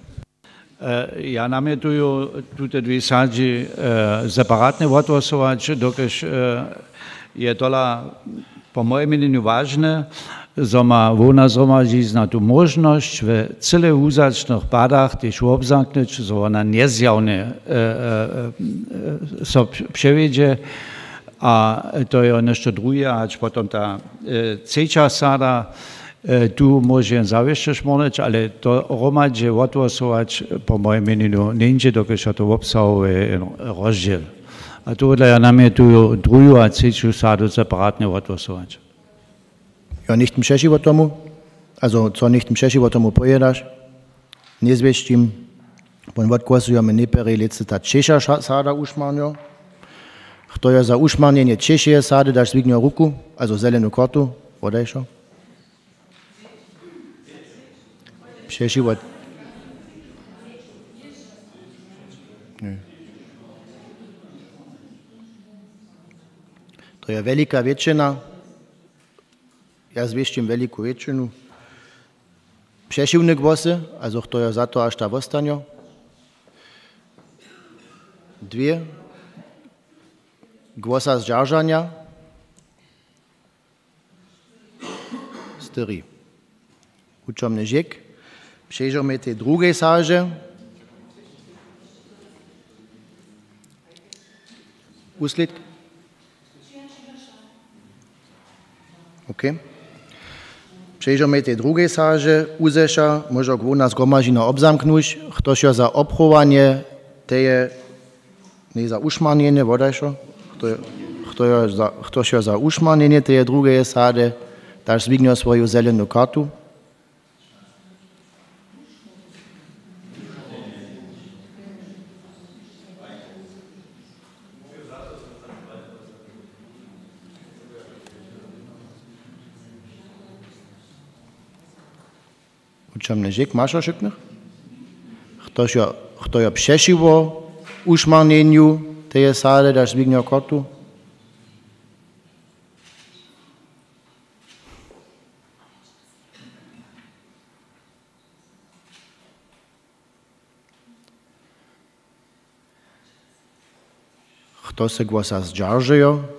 [SPEAKER 4] ja namietuju túte dve sadži separátne odhlasovať, dokež je tola po mojem meneniu vážne, že má vona zhromaždiť na tú možnosť v celých úzačných pádach tiež obzamknúť, že ona nezjavne sa převedže a to je nešto druhé, až potom tá třetí sáda tu môžem zaviesť šmorneč, ale to hromadže odhlasovať po mojem meneniu nenže, dokež to obsahuje rozdiel. A tohle ja namietujú druhú a třetí sádu separátne odhlasovať.
[SPEAKER 2] Ja nicht im Češi o tomu, also co nicht im Češi o tomu pojedaš, nezvieštim, pon odhlasujeme neperi letzte tá Češa sáda ušmarnio, kto je za ušmarnenie Češie sády, dáš zvigňo ruku, also zelenú kartu, odejšo. Češi od... Nie. To je veľká väčšina. Ja zviešťujem veľkú väčšinu. Přešivné głosy, also kto je za to, až tá vostanie. Dwie. Głosa zdržania. Styri. Učomny žiek. Przejdźmy tej drugiej sáže. Úsledk? OK. Przejdźmy tej drugiej sáže. Uzeša, môže kvôna zgromažina obzamknúť, ktož je za obchowanie, teje, nie za ušmarnenie, vodajšo, ktož je za ušmarnenie teje drugiej sáde, dáš zvigňo svoju zelenú kartu. Učomny žiek, máš ošyknych? Kto je přešivo ušmarneniu teje sáde, dáš zvigňo kartu? Kto se głosa zdržuje?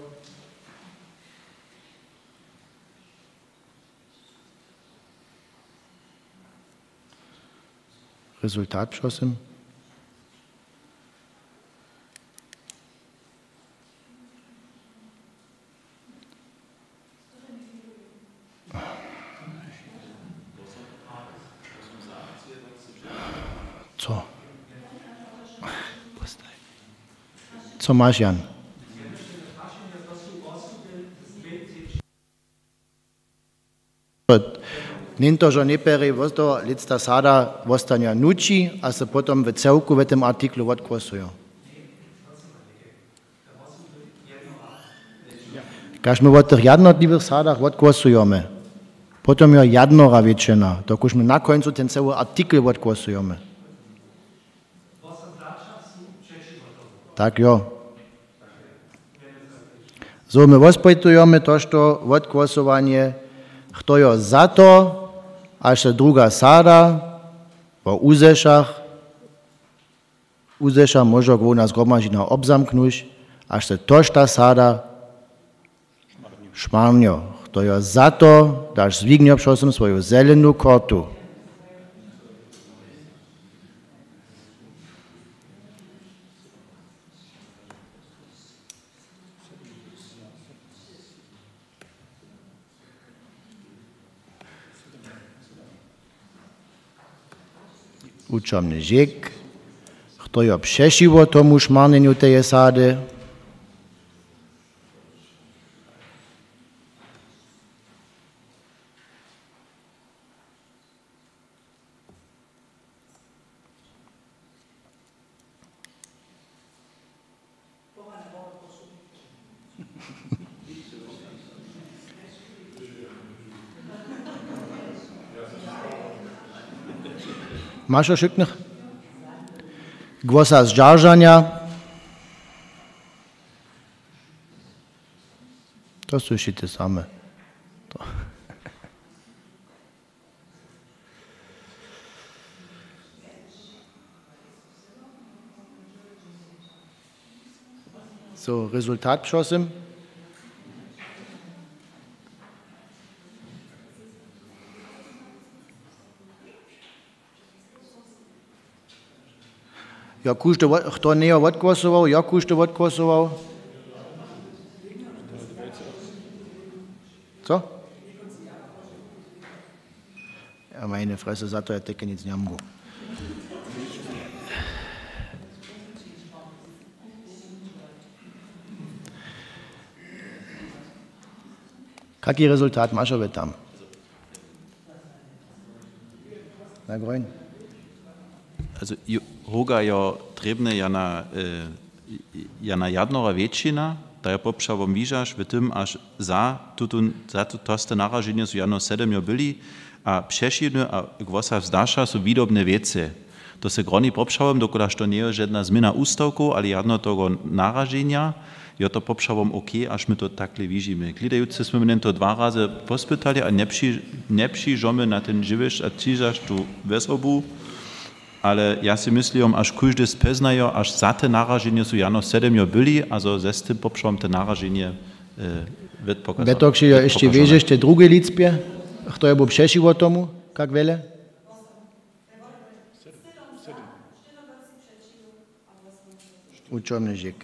[SPEAKER 2] Rezultat, prosim. Co? Co máš, Jan? Ninto, že neperi, to letzta sáda vostania nuči a se potom v celku v tom artiklu odhlasuje. Kaž my od tých jednotlivých sádach odhlasujeme, potom je jednora väčšina, dokud my na koncu ten celý artikel odhlasujeme. Tak jo. So, my rozpojtujeme to, što odhlasovanie, kto je za to, až sa druhá sáda vo Uzešach, Uzeša môže kvôna zhromaždina obzamknúť, až sa tož tá sáda šmarňo. Kto je za to, dáš zvigňo prosím svoju zelenú kartu. Učomny žiek, kto je přešivo tomu šmarneniu teje sády, máš ošyknych? Głosa zdržania. To sú ešte tie samé. To. So, Resultat přosím. Jakuž to, kto nie odgłosował, Jakuž to odgłosował? Co? Ja, meine Fresse, za to ja teke nic nie mam. Kaki rezultat masz we tam? Na groń.
[SPEAKER 1] Also, Hoga ja trebne ja na, ja na jadnora většina, da ja popšavom vížaš v tym, až za tutun, za to toste naraženje su jano sedem jo byli, a přešidne a gvosa vzdaša su vidobne věce. To se groni popšavom, dokodaž to nie je žedna zmina ústavku, ale jadno toho naraženja, jo to popšavom ok, až my to takle vížime. Klidajúce sme mne to dva razy pospytali a nepřižome na ten živiš a čižaš tu vesobu, ale ja si myslím, až každý speznajo, až za te naraženje su jano sedem jo byli, also ze s tym popšavom te naraženje wird pokazać.
[SPEAKER 2] Betok, že jo ešte vežeš te druge licpje, kto je bo přešivo tomu, kak vele? Učomny žik.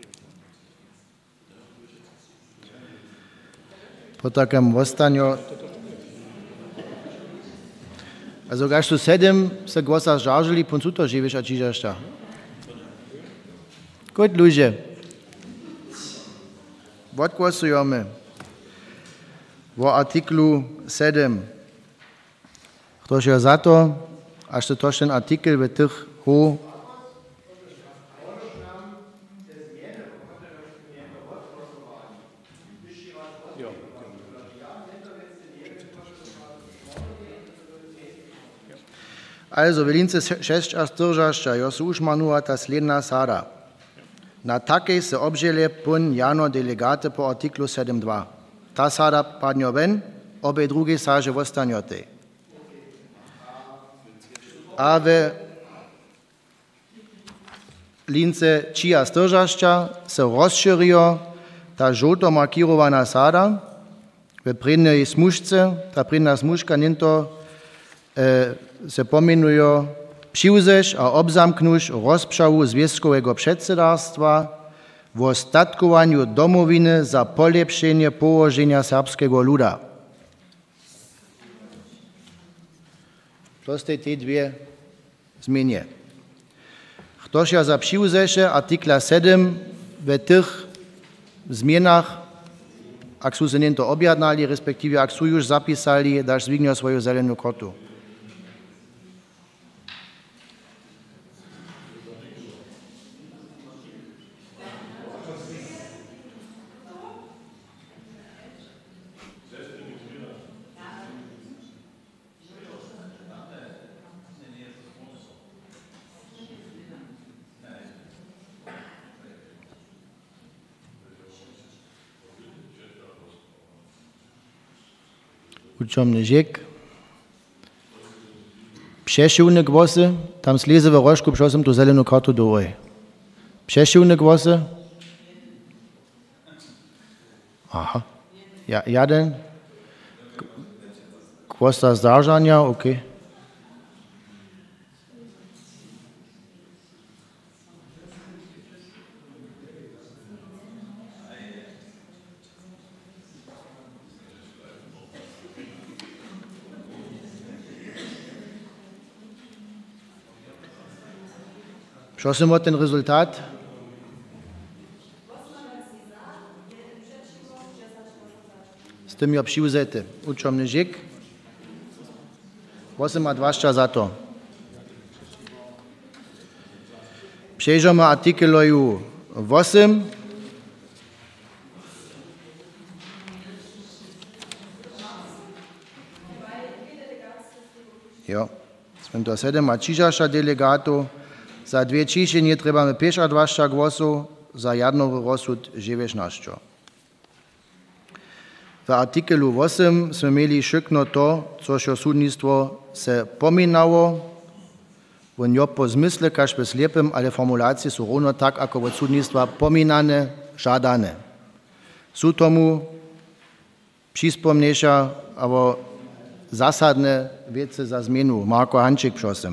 [SPEAKER 2] Po takem vostanju, also gaš tu sedem se głosa žaržili, pun su to živiš a čižaš ta. Gut, luže. Odgłosujemy w artiklu sedem. Ktoś je za to, aż to ten artikel w tych ho Also, Velince šest a stržašća, jo su ušmanula ta sledna sada. Na takej se obželje pun jano delegate po artiklu sedem dva. Ta sada padnjo ven, obe druge saže vostanjote. A ve lince čija stržašća se rozširio ta žoto markirovana sada, ve prednej smušce, ta predna smuška ninto e, se pomenujo přiwzeš a obzamknuš rozpřawu związkowego předsedarstwa w ostatkowaniu domowiny za polepszenie położenia serbskiego luda. To są te dwie zmiany. Ktoś ja za přiwzeše artikla sedem w tych zmianach, jak su se to objadnali, respektive jak su już zapisali, daš zwignio swoją zeleną kartu. Uczomny żek. Przesiłne głosy, tam sleze w rożku, przosem tu zeleną kartu dołej. Przesiłne głosy. Aha. Ja, jeden. Głosa zdarzenia, okej. Okay. Prosim o ten rezultat. Z tym ja přiwzete. Uczomny żik. osem a dwadzieścia za to. Przejdziemy artykeloju osem. Jo. Sme to sedem a čižaša delegatu. Za dwie ciszy nie trzeba pięć dwadzieścia głosów, za jedną rozsud dziewiętnaście. W artykelu osem sme mieli szykno to, co się sudnictwo se pominało, bo nie po zmysle, każ bez lepym, ale formulacji są równo tak, jako od sudnictwa pominane, żadane. Są tomu przyspomniejsza, ale zasadne wiece za zmienu. Marko Hanczyk, proszę.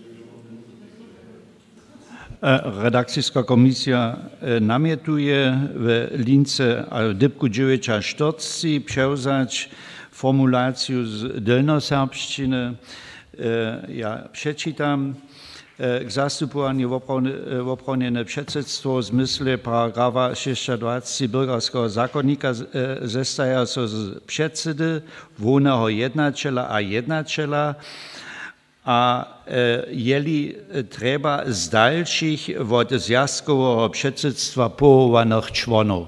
[SPEAKER 4] Redakcyjska komisja namietuje w lince dybku dziewięć czterdzieści przełzać formulację z dolnoserbszczyny. Ja przeczytam. K zastupowaniu w obronie przedsiedztwo w zmysle paragrafa sześćdziesiąt Bürgerskiego Zakonnika zestaje się z przedsedy, wolnego jednacela a jednacela, a jeli trzeba z dalszych od związkowego przedsiedztwa powołanych członów.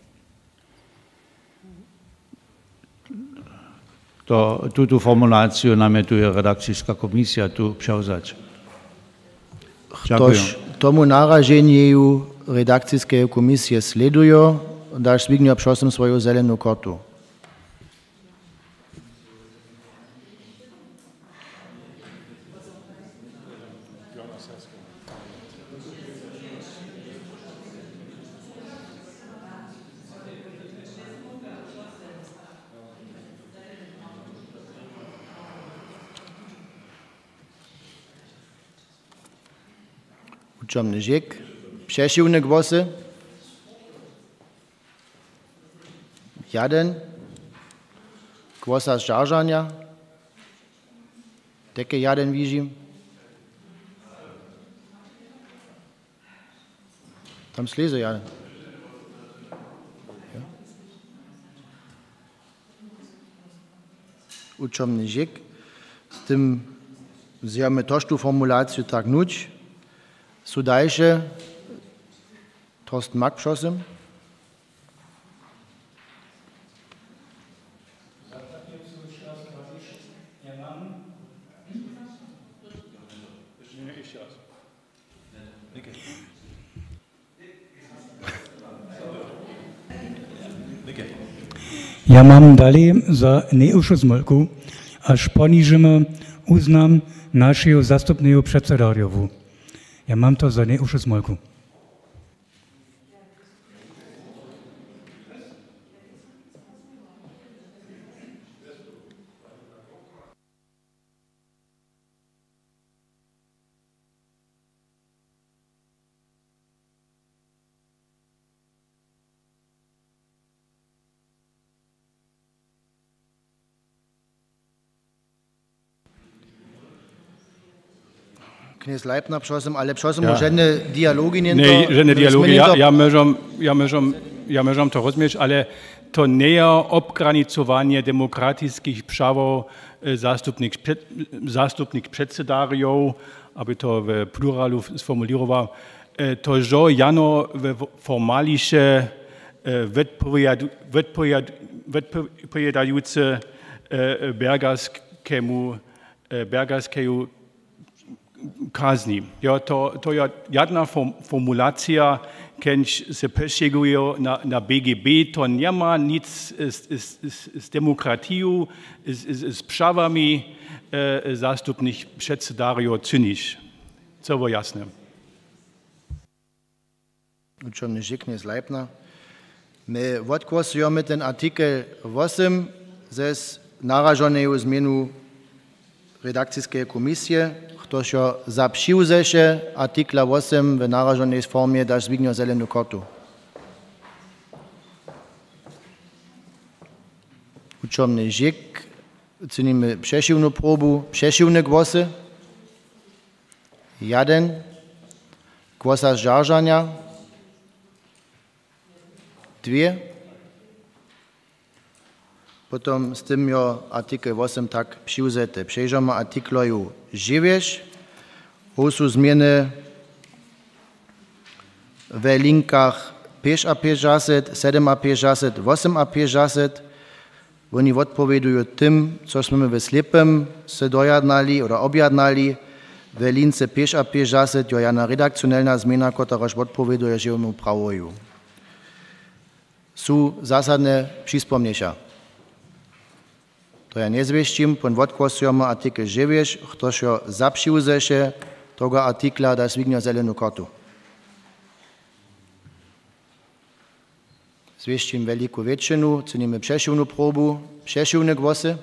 [SPEAKER 4] To tu formulację namietuje redakcyjska komisja tu przełzać.
[SPEAKER 2] Toż tomu narażeniu redakcyjskiej komisji sledują, dasz Zbigniew proszę swoją zeleną kartę. Uczomny Żyk. Przesiłne głosy. Jeden. Głosa zżarzania. Takie jeden widzim. Tam sleze jeden. Ja. Uczomny Żyk. Z tym zjemy też tu formulację tak nuć. Są dalsze. Torsten Mack, proszę.
[SPEAKER 8] Ja mam dalej za nejúžu zmolku, až ponižíme uznam našeho zastupného předsedarjovu. Ja mam to za nejúžu zmolku.
[SPEAKER 2] Kněz Leipner, prosím, ale prosím, ja. Žádné dialogy nie
[SPEAKER 9] to... Nie, żadne dialogi, ja, ja możem, ja możem, ja możem to rozumieć, ale to nie jest obgranicowanie demokratycznych praw zastupnych, zastupnych przedsedariów, aby to w pluralu sformulował, to że jano formalisze wypowiadające bergarskiemu bergarskiemu kazni. Ja, to, to jest jedna form, formulacja, kęć se przesieguje na, na B G B, to nie ma nic z, z, z, z demokratią, z, z, z prawami e, zastupnych przedsedariów czynić. Co było jasne.
[SPEAKER 2] Uczony Kněz Leipner. My odgłosujemy ten artykel osiem ze narażonego zmianu redakcyjskiej komisji, ktoś za przyjęcie artykla osiem w narażonej formie dasz Zbigniew zeleną kartę. Uczomny Żyk, czynimy przesiłną próbę, przesiłne głosy. Jeden. Głosa zżarzania. Dwie. Potom z tym jo artykel osiem tak przyjęty. Przejdziemy artykloju dziewięć. Tu są zmiany w linkach pięć a pięćdziesiąt, siedem a pięćdziesiąt, osiem a pięćdziesiąt. Oni odpowiadają tym, cośmy w slepym se dojadnali oder objadnali. W lince pięć a pięćdziesiąt jo jedna redakcjonalna zmiana, która odpowiaduje, że mu prawoju. Są zasadne przyspomnienia. To ja nie zwieścim, pon odgłosujemy artykel dziewięć, ktoś za przyjęcie tego artykla da Zbigniew zeleną kartę. Zwieścim veliku většinu, ceníme přešivnu probu, přešivne głosy.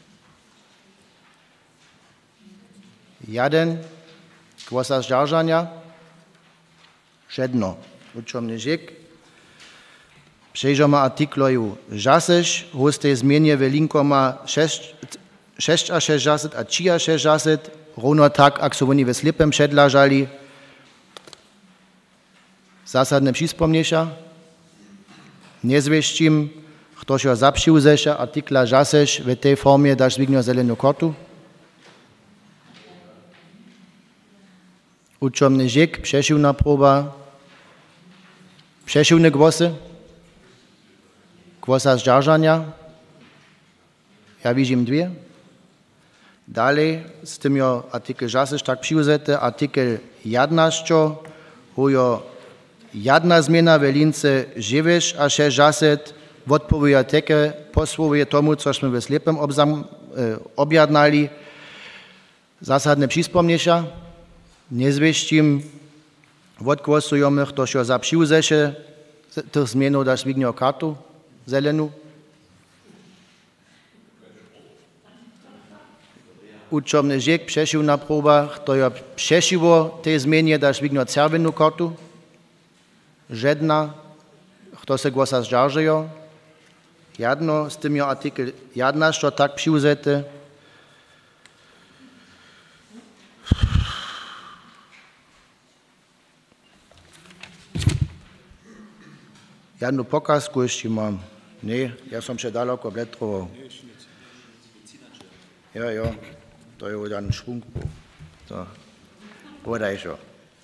[SPEAKER 2] Jeden, głosa zdzarżania, żedno. Uczomny żyk. Przejrzymy artykloju żasesz, hoste zmienie welinko ma sześć a sześć żaset, a trzy a sześć żaset, równo tak, jak so oni we slipem przedlażali. Zasadne przyspomniesza. Nie zwieścim, ktoś jo zapsił zesza artykla żasesz w tej formie, dasz zwigno zeleną kortu. Uczomny żyk, przesiwna proba, przesiwne głosy, głosa zdzarżania. Ja widzę dwie. Dalej, z tym jo artykel żasesz tak przyjuzete, artykel jedenaście, hujo jedna zmiana welince dziewięć a sześć żaset, odpowiedź teke, posłuje tomu, cośmy we slepem obzam, e, objadnali. Zasadne przyspomniesza. Nie zwieścim, odgłosujemy, ktoś jo zapsił zesze tych zmienów, dasz wignie kartu zelenu. Uczomny żyk, przesiwna proba, kto jo przesiwo te zmienie, dasz wignie czerwenu kartu. Żedna, kto se głosa zdzarżyjo. Jedno, z tym jo artykel jedenaście tak przyuzete. Jednu pokazku jeszcze mam. Nie, ja som się daleko blättrował. Ja, ja, to jest jeden szwung. To, podaj się.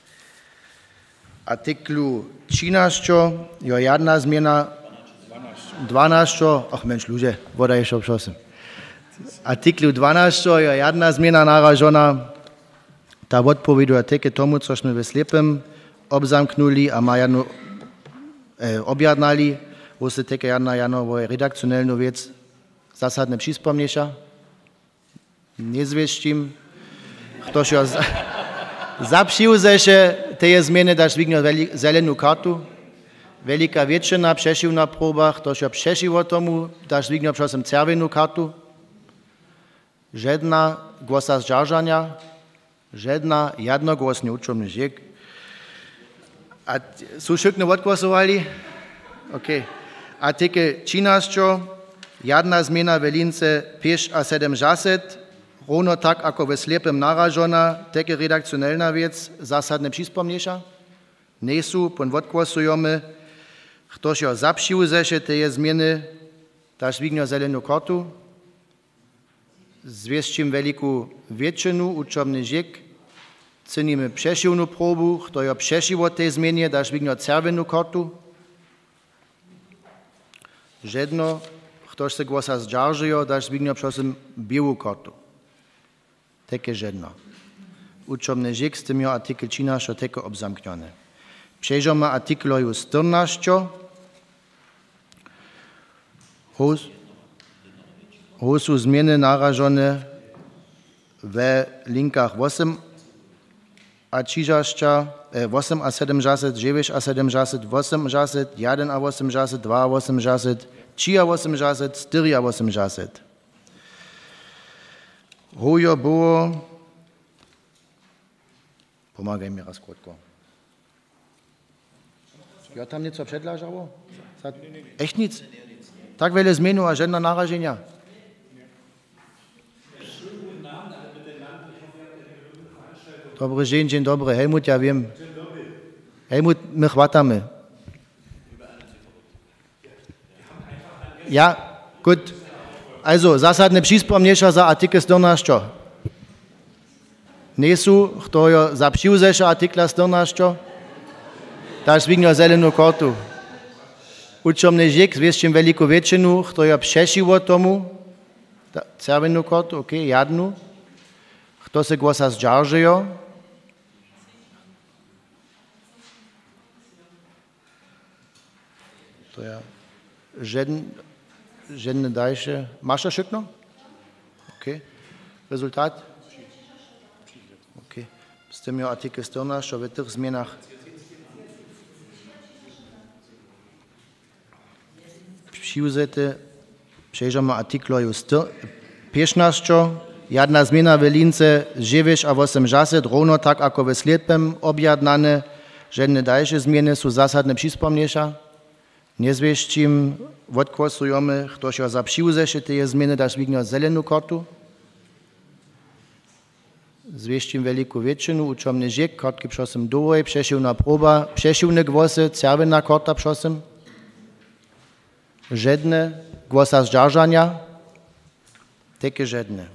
[SPEAKER 2] Artyklu trzynaście, jo jedna zmiana. dwanaście, ach mensch, ludzie, podaj się, przepraszam. Artyklu dwanaście, jo jedna zmiana narażona. Ta odpowiedź takie tomu, cośmy we slepem obzamknuli, a ma jednu objadnali, wo se teke jedna janovo redakcionalnu věc zasadne přispomněša. Nezvěštím, ktoś jo zapšił zeše, te změny, daš zvigno zelenou kartu. Velika většina přešivna proba, ktoś jo přešivo tomu, daš zvigno prosím červenou kartu. Žedna głosa zdzarżania, žedna jednogłosny uczomny żyk. A są szybko odgłosowali? Ok. Artykel trzynaście, jedna zmiana welince pięć a siedem żaset, równo tak, jako we slepem narażona, takie redakcjonalna věc, zasadne przyspomniesza. Nie są, pon odgłosujemy, ktoś jo zapsił zesze te zmiany, dasz wigno zeleną kartu. Zwieścim veliku většinu, uczomny żyk. Cenimy przesiwną probu, kto jo przesiwo te zmienie, dasz wigno czerweną kartu. Żedno, ktoś se głosa zdzarżyjo, dasz wigno prosím białą kartu. Takie żedno. Uczomny żyk, z tym jo artykel trzynaście, takie obzamknione. Przejrzymy artykloju czternaście. Ho są zmiany narażone we linkach osiem a trzydzieści, osiem a siedem żaset, dziewięć a siedem żaset, osiem żaset, jeden a osiem żaset, dwa a osiem żaset, trzy a osiem żaset, cztery a osiem żaset. Hojo było... Pomagaj mi raz krótko. Ja tam nic przedlażało? Echt nic? Tak wiele zmienów, a żadna narażenia. Dobry dzień, dzień dobry. Helmut, ja wiem. Helmut, my chwatamy. Ja, gut. Also, zasadne przyspomniesza za artykel czternaście. Nie są, kto jo zapsił zesze artykla czternaście, dasz zwigno zeleną kartu. Uczomny żyk, zwieścim veliku většinu, kto jo přešivo tomu, czerveną kartu, ok, jednu. Kto se głosa zdzarżyjo? To ja. Żaden, żadne dalsze. Masz to szybko? Ok. Rezultat? Ok. Z tym jo artykel czternaście, w tych zmianach. přiuzete, przejdziemy artikloju piętnaście. Jedna zmiana w lince dziewięć a osiemdziesiąt, równo tak jako we sledbem objadnane. Żadne dalsze zmiany są zasadne przyspomnienia. Nie zwieścim, odkłosujemy, ktoś za przyuzesze te zmiany, dasz wigno zeleną kartu. Zwieścim wielką większość, uczomny rzek, kartki przosem dołej, przesiłna próba, przesiłne głosy, czerwona karta przosem. Żadne głosa zdzierżania, takie żadne.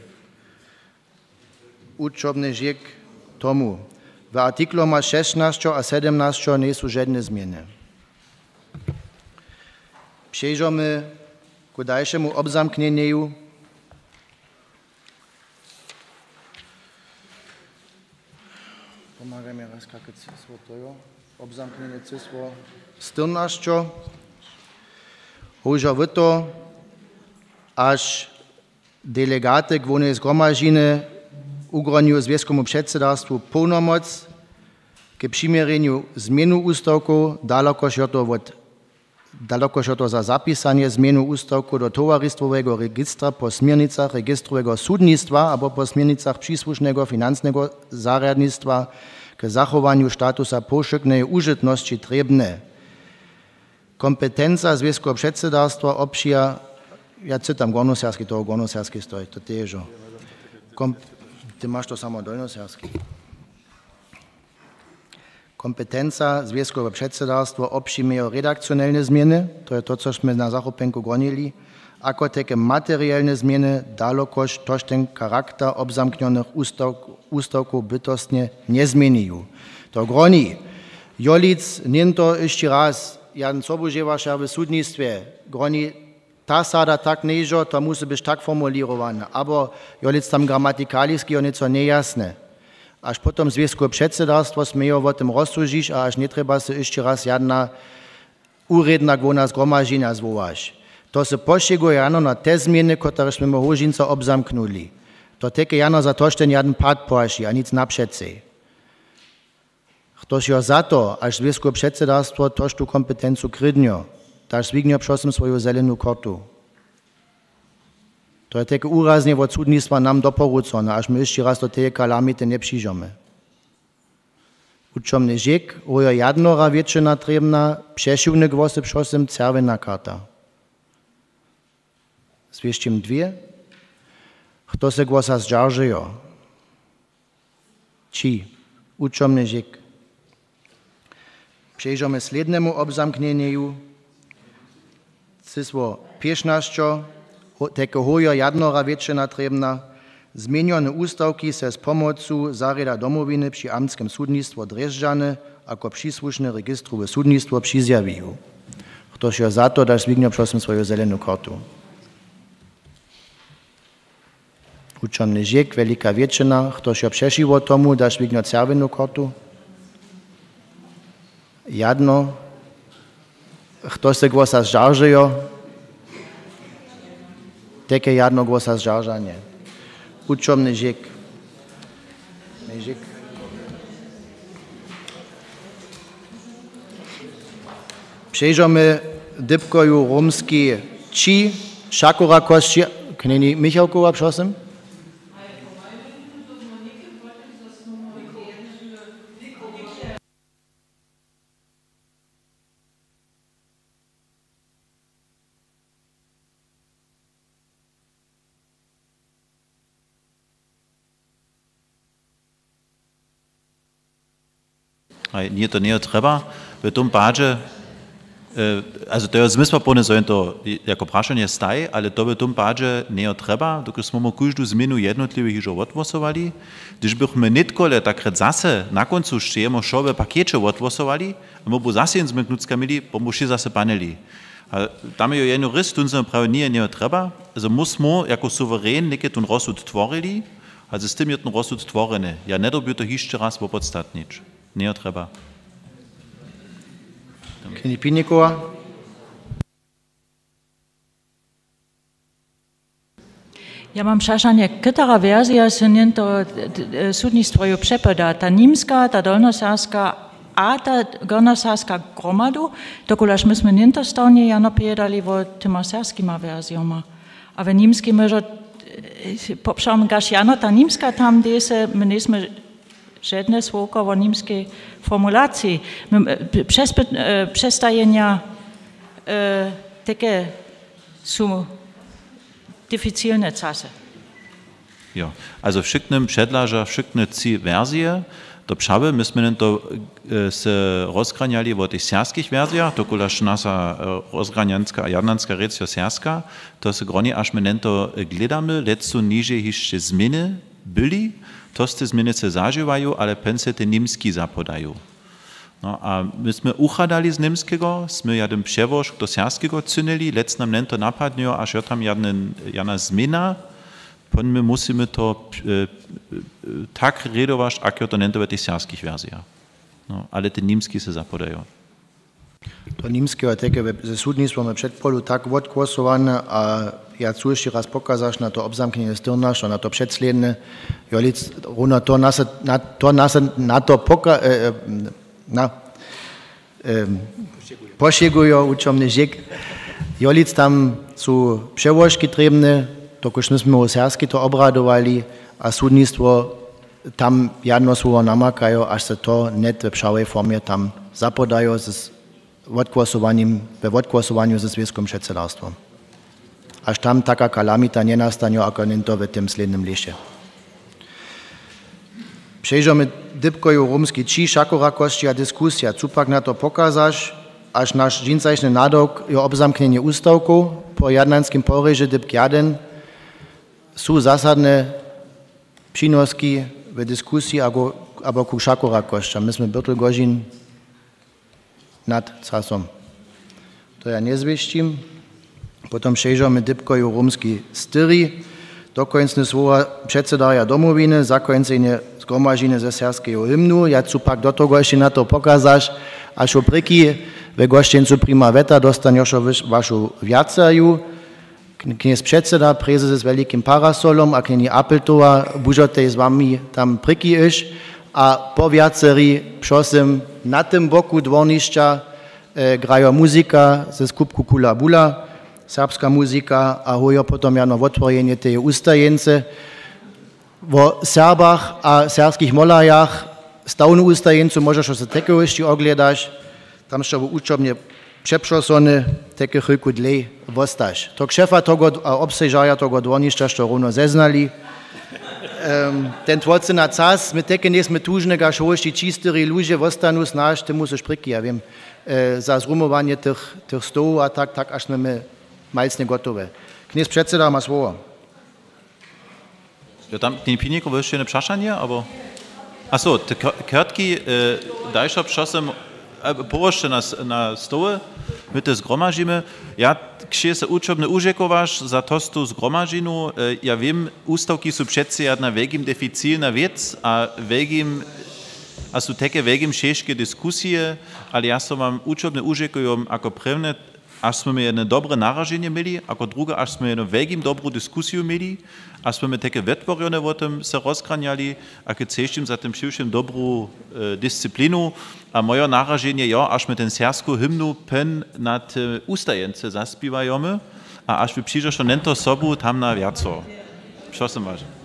[SPEAKER 2] Uczomny rzek tomu. W artiklu ma szesnaście a siedemnaście nie są żadne zmiany. Przejdziemy ku dalszemu obzamknieniu. Pomagaj mi raz, jakie cysło to jest. Obzamknienie cysło czternaście. Hožo to, aż delegaty Głównej Zgromadziny ugronił Związkomu Przedsiębiorstwu pełnomoc k przymierzeniu zmienu ustawku, daleko się to od daleko się to za zapisanie zmienu ustawku do towarzystwowego registra po smiernicach registrowego sudnictwa albo po smiernicach przysłusznego finansnego zarządnictwa k zachowaniu statusa powszechnej użytności trebne. Kompetencja Związku Przedsiębiorstwa obsija, ja czytam gornoserski, to gornoserski stoi, to też. Kom, ty masz to samo dolnoserski. Kompetencja Związku Przedsiębiorstwa obsija redakcjonalne zmiany, to jest to, cośmy na zachopenku gonili, ako takie materialne zmiany, dalokoż toż ten charakter obzamknionych ustawków bytostnie nie zmienił. To groni. Jolic, nie to jeszcze raz, Jan Sobuževaša w sudnictwie, groni ta sada tak nieżo, to musi być tak formulowane, aber jolic tam gramatikaliski o nieco niejasne. Aż potom Związku Przedsiębiorstwa smieją o tym rozsłużyć, a aż nie trzeba się jeszcze raz jedna uredna Główna Zgromadzina zwołać. To się poszczególnie jano na te zmiany, któreśmy my hożinco obzamknuli. To takie jano za to, że ten jeden pad płaci, a nic naprzeciw. Ktoś jo za to, aż Związku Przedsiębiorstwa toż tu kompetencję krydnio, daż zwignie przosem swoją zeleną kartu. To jest takie uraznie od sudnictwa nam doporuczone, aż my jeszcze raz do tej kalamity nie przyjdziemy. Uczomny rzek, ojo jednora wieczna trebna, przesiłne głosy przosem czerwona karta. Zwieścim dwie, kto se głosa zdzierżyjo? Ci, uczomny rzek. Przejdziemy slednemu obzamknieniu. Cysło piętnaście, takie hojo jednora wieczna trebna, zmienione ustawki se z pomocą Zarada Domowiny przy Amtskim Sudnictwo Dreżdżane jako przysłuszne registrowe sudnictwo przyzjawił. Ktoś jo za to, daż zwignie przosem swoją zeleną kartu. Uczomny rzek, wielka wieczna, ktoś jo przesiło tomu, daż zwignie czerwoną kartu. Jedno, kto se głosa zdzierżyjo, takie jedno głosa zdzierżanie. Uczomny rzek. Przejdziemy dybkoju romski ci, szakura kości, kneni Michałkowa, proszę.
[SPEAKER 1] Nie to nie trzeba, w tym padzie, also to jest zmysłopłynne, że to jako praszenie staje, ale to w tym padzie nie trzeba, dokąd mamy każdą zmianę jednotliwych już odwłosowali. Gdyż byśmy nie tylko tak zase na końcu jeszcze szowe pakiecie odwłosowali, a my by zase z myknucka mieli, bo musi zase paneli. A tam jest jedno rys, tu są prawie nie, nie trzeba, also musimy jako suweren niekie ten rozsud tworili, also z tym jest ten rozsud tworony. Ja nie robię to jeszcze raz popodstatnić. Nie trzeba.
[SPEAKER 2] Knipinikowa.
[SPEAKER 10] Ja mam przeszanie, która wersja się nie to sudnictwo przepada, ta niemska, ta dolnoserska a ta gornosaska gromadu, dokulaž my jsme ninto stavně jano pědali o těma serskýma verzioma. A v nímsky možno popšam gaš jano ta nímska tam, kde se my nejsme žádné słowo o nímskiej formulacji. Przez, przestajenia e, takie są diffizilne czasy.
[SPEAKER 1] Ja, also wszyscy przedlarze, wszyscy trzy wersje, to przawy, myśmy to se rozgraniali o tych serskich wersjach, to kulaż nasza rozgranianska a jarnanska recja serska, to se gronie aż my to gledamy, lecco niżej jeszcze zmiany byli, to te zmiany se zażywają, ale pense te niemski zapodają. No, a myśmy uchadali z niemskiego, jsme jeden przewoż do serskiego cynili, lec nam nento napadnie, aż ja tam jeden, jana zmiana, pon my musimy to e, e, tak redować, jak ja to nento w tych serskich wersjach. No, ale te niemski se zapodają.
[SPEAKER 2] To niemskiego teke ze sudnictwom we przedpolu tak odgłosowane, a ja tu jeszcze raz pokazasz na to obzamknienie styrnasz, na to przedsledne, jolic runa to nas, na to nas, na to poka, e, na, e, posiegują uczomny żyk, jolic tam są przełożki trebne, tokoż myśmy o serski to obradowali, a sudnictwo tam jedno słowo namakają, aż se to net w pszałej formie tam zapodają z odgłosowaniem, we odgłosowaniu ze Związkiem Przedsiębiorstwom. Aż tam taka kalamita nie nastanie, jak to w tym slednym liście. Przejdziemy dybkoju rumski ci szakorakości a dyskusja, co pak na to pokazasz, aż nasz dzięcajny nadok i obzamknienie ustawku po jadnanskim poryży dybk jeden są zasadne przynoski w dyskusji albo ku szakorakościom. Myśmy Bertel Gorzin nad czasem. To ja nie zwieścim. Potem przejdziemy dybkoju rumski styri, dokończne słowa przedsedaria domowiny, zakończenie zgromadziny ze serskiego hymnu. Ja cu pak do tego jeszcze na to pokazasz, aż opryki we gościńcu prima veta dostaniesz waszą wiaceju. Kniez przedseda prezes z wielkim parasolom, a knieni Appeltowa bużotej z wami tam pryki iż, a po wiaceri przosem na tym boku dworniszcza e, grają muzyka ze skupku Kula Bula, serbska muzyka, a hojo potom jano otworenie tej ustajence. W Serbach a serbskich molajach stałą ustajencu możesz się tego jeszcze oglądać, tam jeszcze w uczobnie przeprzosony takie chylku dlej wostaś. To szefa tego, a obsejrzaja tego dworniszcza, co równo zeznali. Um, ten twocy na czas, my takie nie sme tużne, gaż hości czysty ludzie wostanu znasz, ty musisz pryki, ja wiem, e, za zrumowanie tych, tych stołów, a tak, tak, aż my malcnie gotowe. Kniez przedseda ma słowo.
[SPEAKER 1] Ja tam, ten Piniko, jeszcze eine przeszanie, aber... Achso, te kiertki, e, dajsza przosem, położcie na, na stoły, my to zgromadzimy. Ja ksie se uczobny użekowasz za tostu zgromadzinu. Ja wiem, ustawki są przecież jedna wielkim deficilna wiec, a wielkim, a są takie wielkim ciężkie dyskusje, ale ja so mam uczobny użekują jako prvne, aż sme jedne dobre narażenie mieli, jako drugie, aż sme jedną wielkim dobrą dyskusję mieli, aż sme takie wetworione o tym se rozkraniali, a keď chcešim za tym przyjszym dobrą e, dyscyplinu, a moje narażenie ja, aż my ten sersku hymnu pen na te ustajence zaspiewajemy, a aż wy przyjdziesz nento sobu tam na wiaco. Co sam waży?